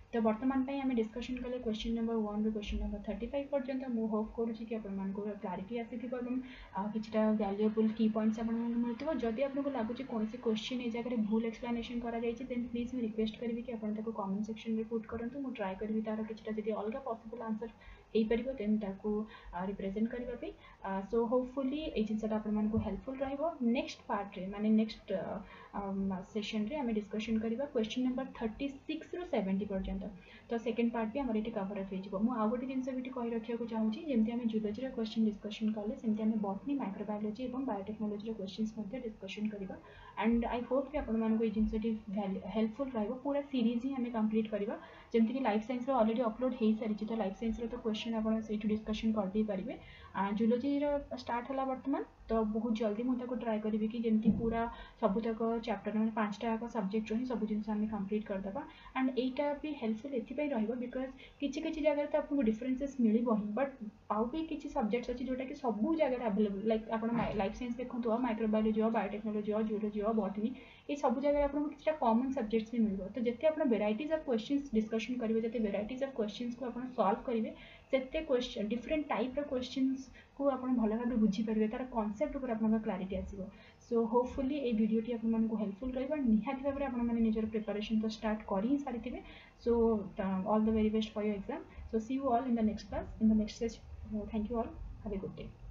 तो बर्तमान पे आम डिस्कसन कले क्वेश्चन नंबर वन रु क्वेश्चन नंबर थर्टी फाइव पर्यंत मु होप करुँची कि आपको क्लारिटी आसीथिबो एवं किछटा वैल्यूएबल की पॉइंट्स आपको मिलथिबो। जदि आपको लागुची कौन क्वेश्चन ए जगह भूल एक्सप्लेनेशन करा जायछि देन प्लीज मैं रिक्वेस्ट करी कि आपन ताको कमेंट सेक्शन में पुट करंतु। मु ट्राई करबी तार किछटा जदि अलग पॉसिबल आंसर हो पारिबो देन ताको रिप्रेजेंट करबा पे। सो होपफुली ए जिनसटा आपन मानको हेल्पफुल रहइबो। नेक्स्ट पार्ट रे माने नेक्स्ट सेशन रे हमें डिस्कशन करबा क्वेश्चन नंबर थर्टी सिक्स रु सेवेंटी पर्यंत। तो सेकंड पार्ट भी हमर एटी कवर अप हो मु आ गोटे जिनस भी कहि रखिया को चाहूची जेमति हमें जूलॉजी रो क्वेश्चन डिस्कशन कले सेमति हमें बॉटनी माइक्रोबायोलॉजी एवं बायोटेक्नोलॉजी रो क्वेश्चंस मध्ये डिस्कशन करबा। एंड आई होप कि आपन मानको ए जिनसटी हेल्पफुल रहइबो। पूरा सीरीज ही हमें कंप्लीट करबा जेमति कि लाइफ साइंस रो ऑलरेडी अपलोड हे सारिछि। तो लाइफ साइंस रो तो क्वेश्चन आपन सेठी डिस्कशन कर दे पारिबे। जूलॉजी रो स्टार्ट होला वर्तमान तो बहुत जल्दी मु ताको ट्राई करबी कि जेमति पूरा सब तक चैप्टर माने पांचटा का सब्जेक्ट रो ही सब जिनस हमें कंप्लीट कर देबा। एंड एटा भी हेल्पफुल एथि पई रहइबो बिकॉज़ किछि किछि जगह तो आपको डिफरेंसेस मिलिबो ही बट आउ भी किछि सब्जेक्ट्स अछि जोटा कि सब जगह अवेलेबल लाइक आपन लाइफ साइंस देखंतु आ माइक्रोबायोलॉजी आ बायोटेक्नोलॉजी आ जूलॉजी आ बॉटनी ये सब जगह आपको किछटा कॉमन सब्जेक्ट्स भी मिलिबो। तो जते आपन वेराइटीज ऑफ क्वेश्चंस डिस्कशन करिवे जते वेराइटीज ऑफ क्वेश्चंस को आपन सॉल्व करिवे सेते क्वेश्चन डिफरेंट टाइप रो क्वेश्चंस को आपन भलो भाबे बुझी परिबे तार कांसेप्ट ऊपर आपन क्लैरिटी आसीबो। सो होपफुली ए वीडियो टी आपन मानको हेल्पफुल रहइबो। निहाती भाबे आपन माने निजर प्रिपरेशन तो स्टार्ट करि ही सारिथिबे। So all the very best for your exam. So see you all in the next class in the next session. Thank you all, have a good day.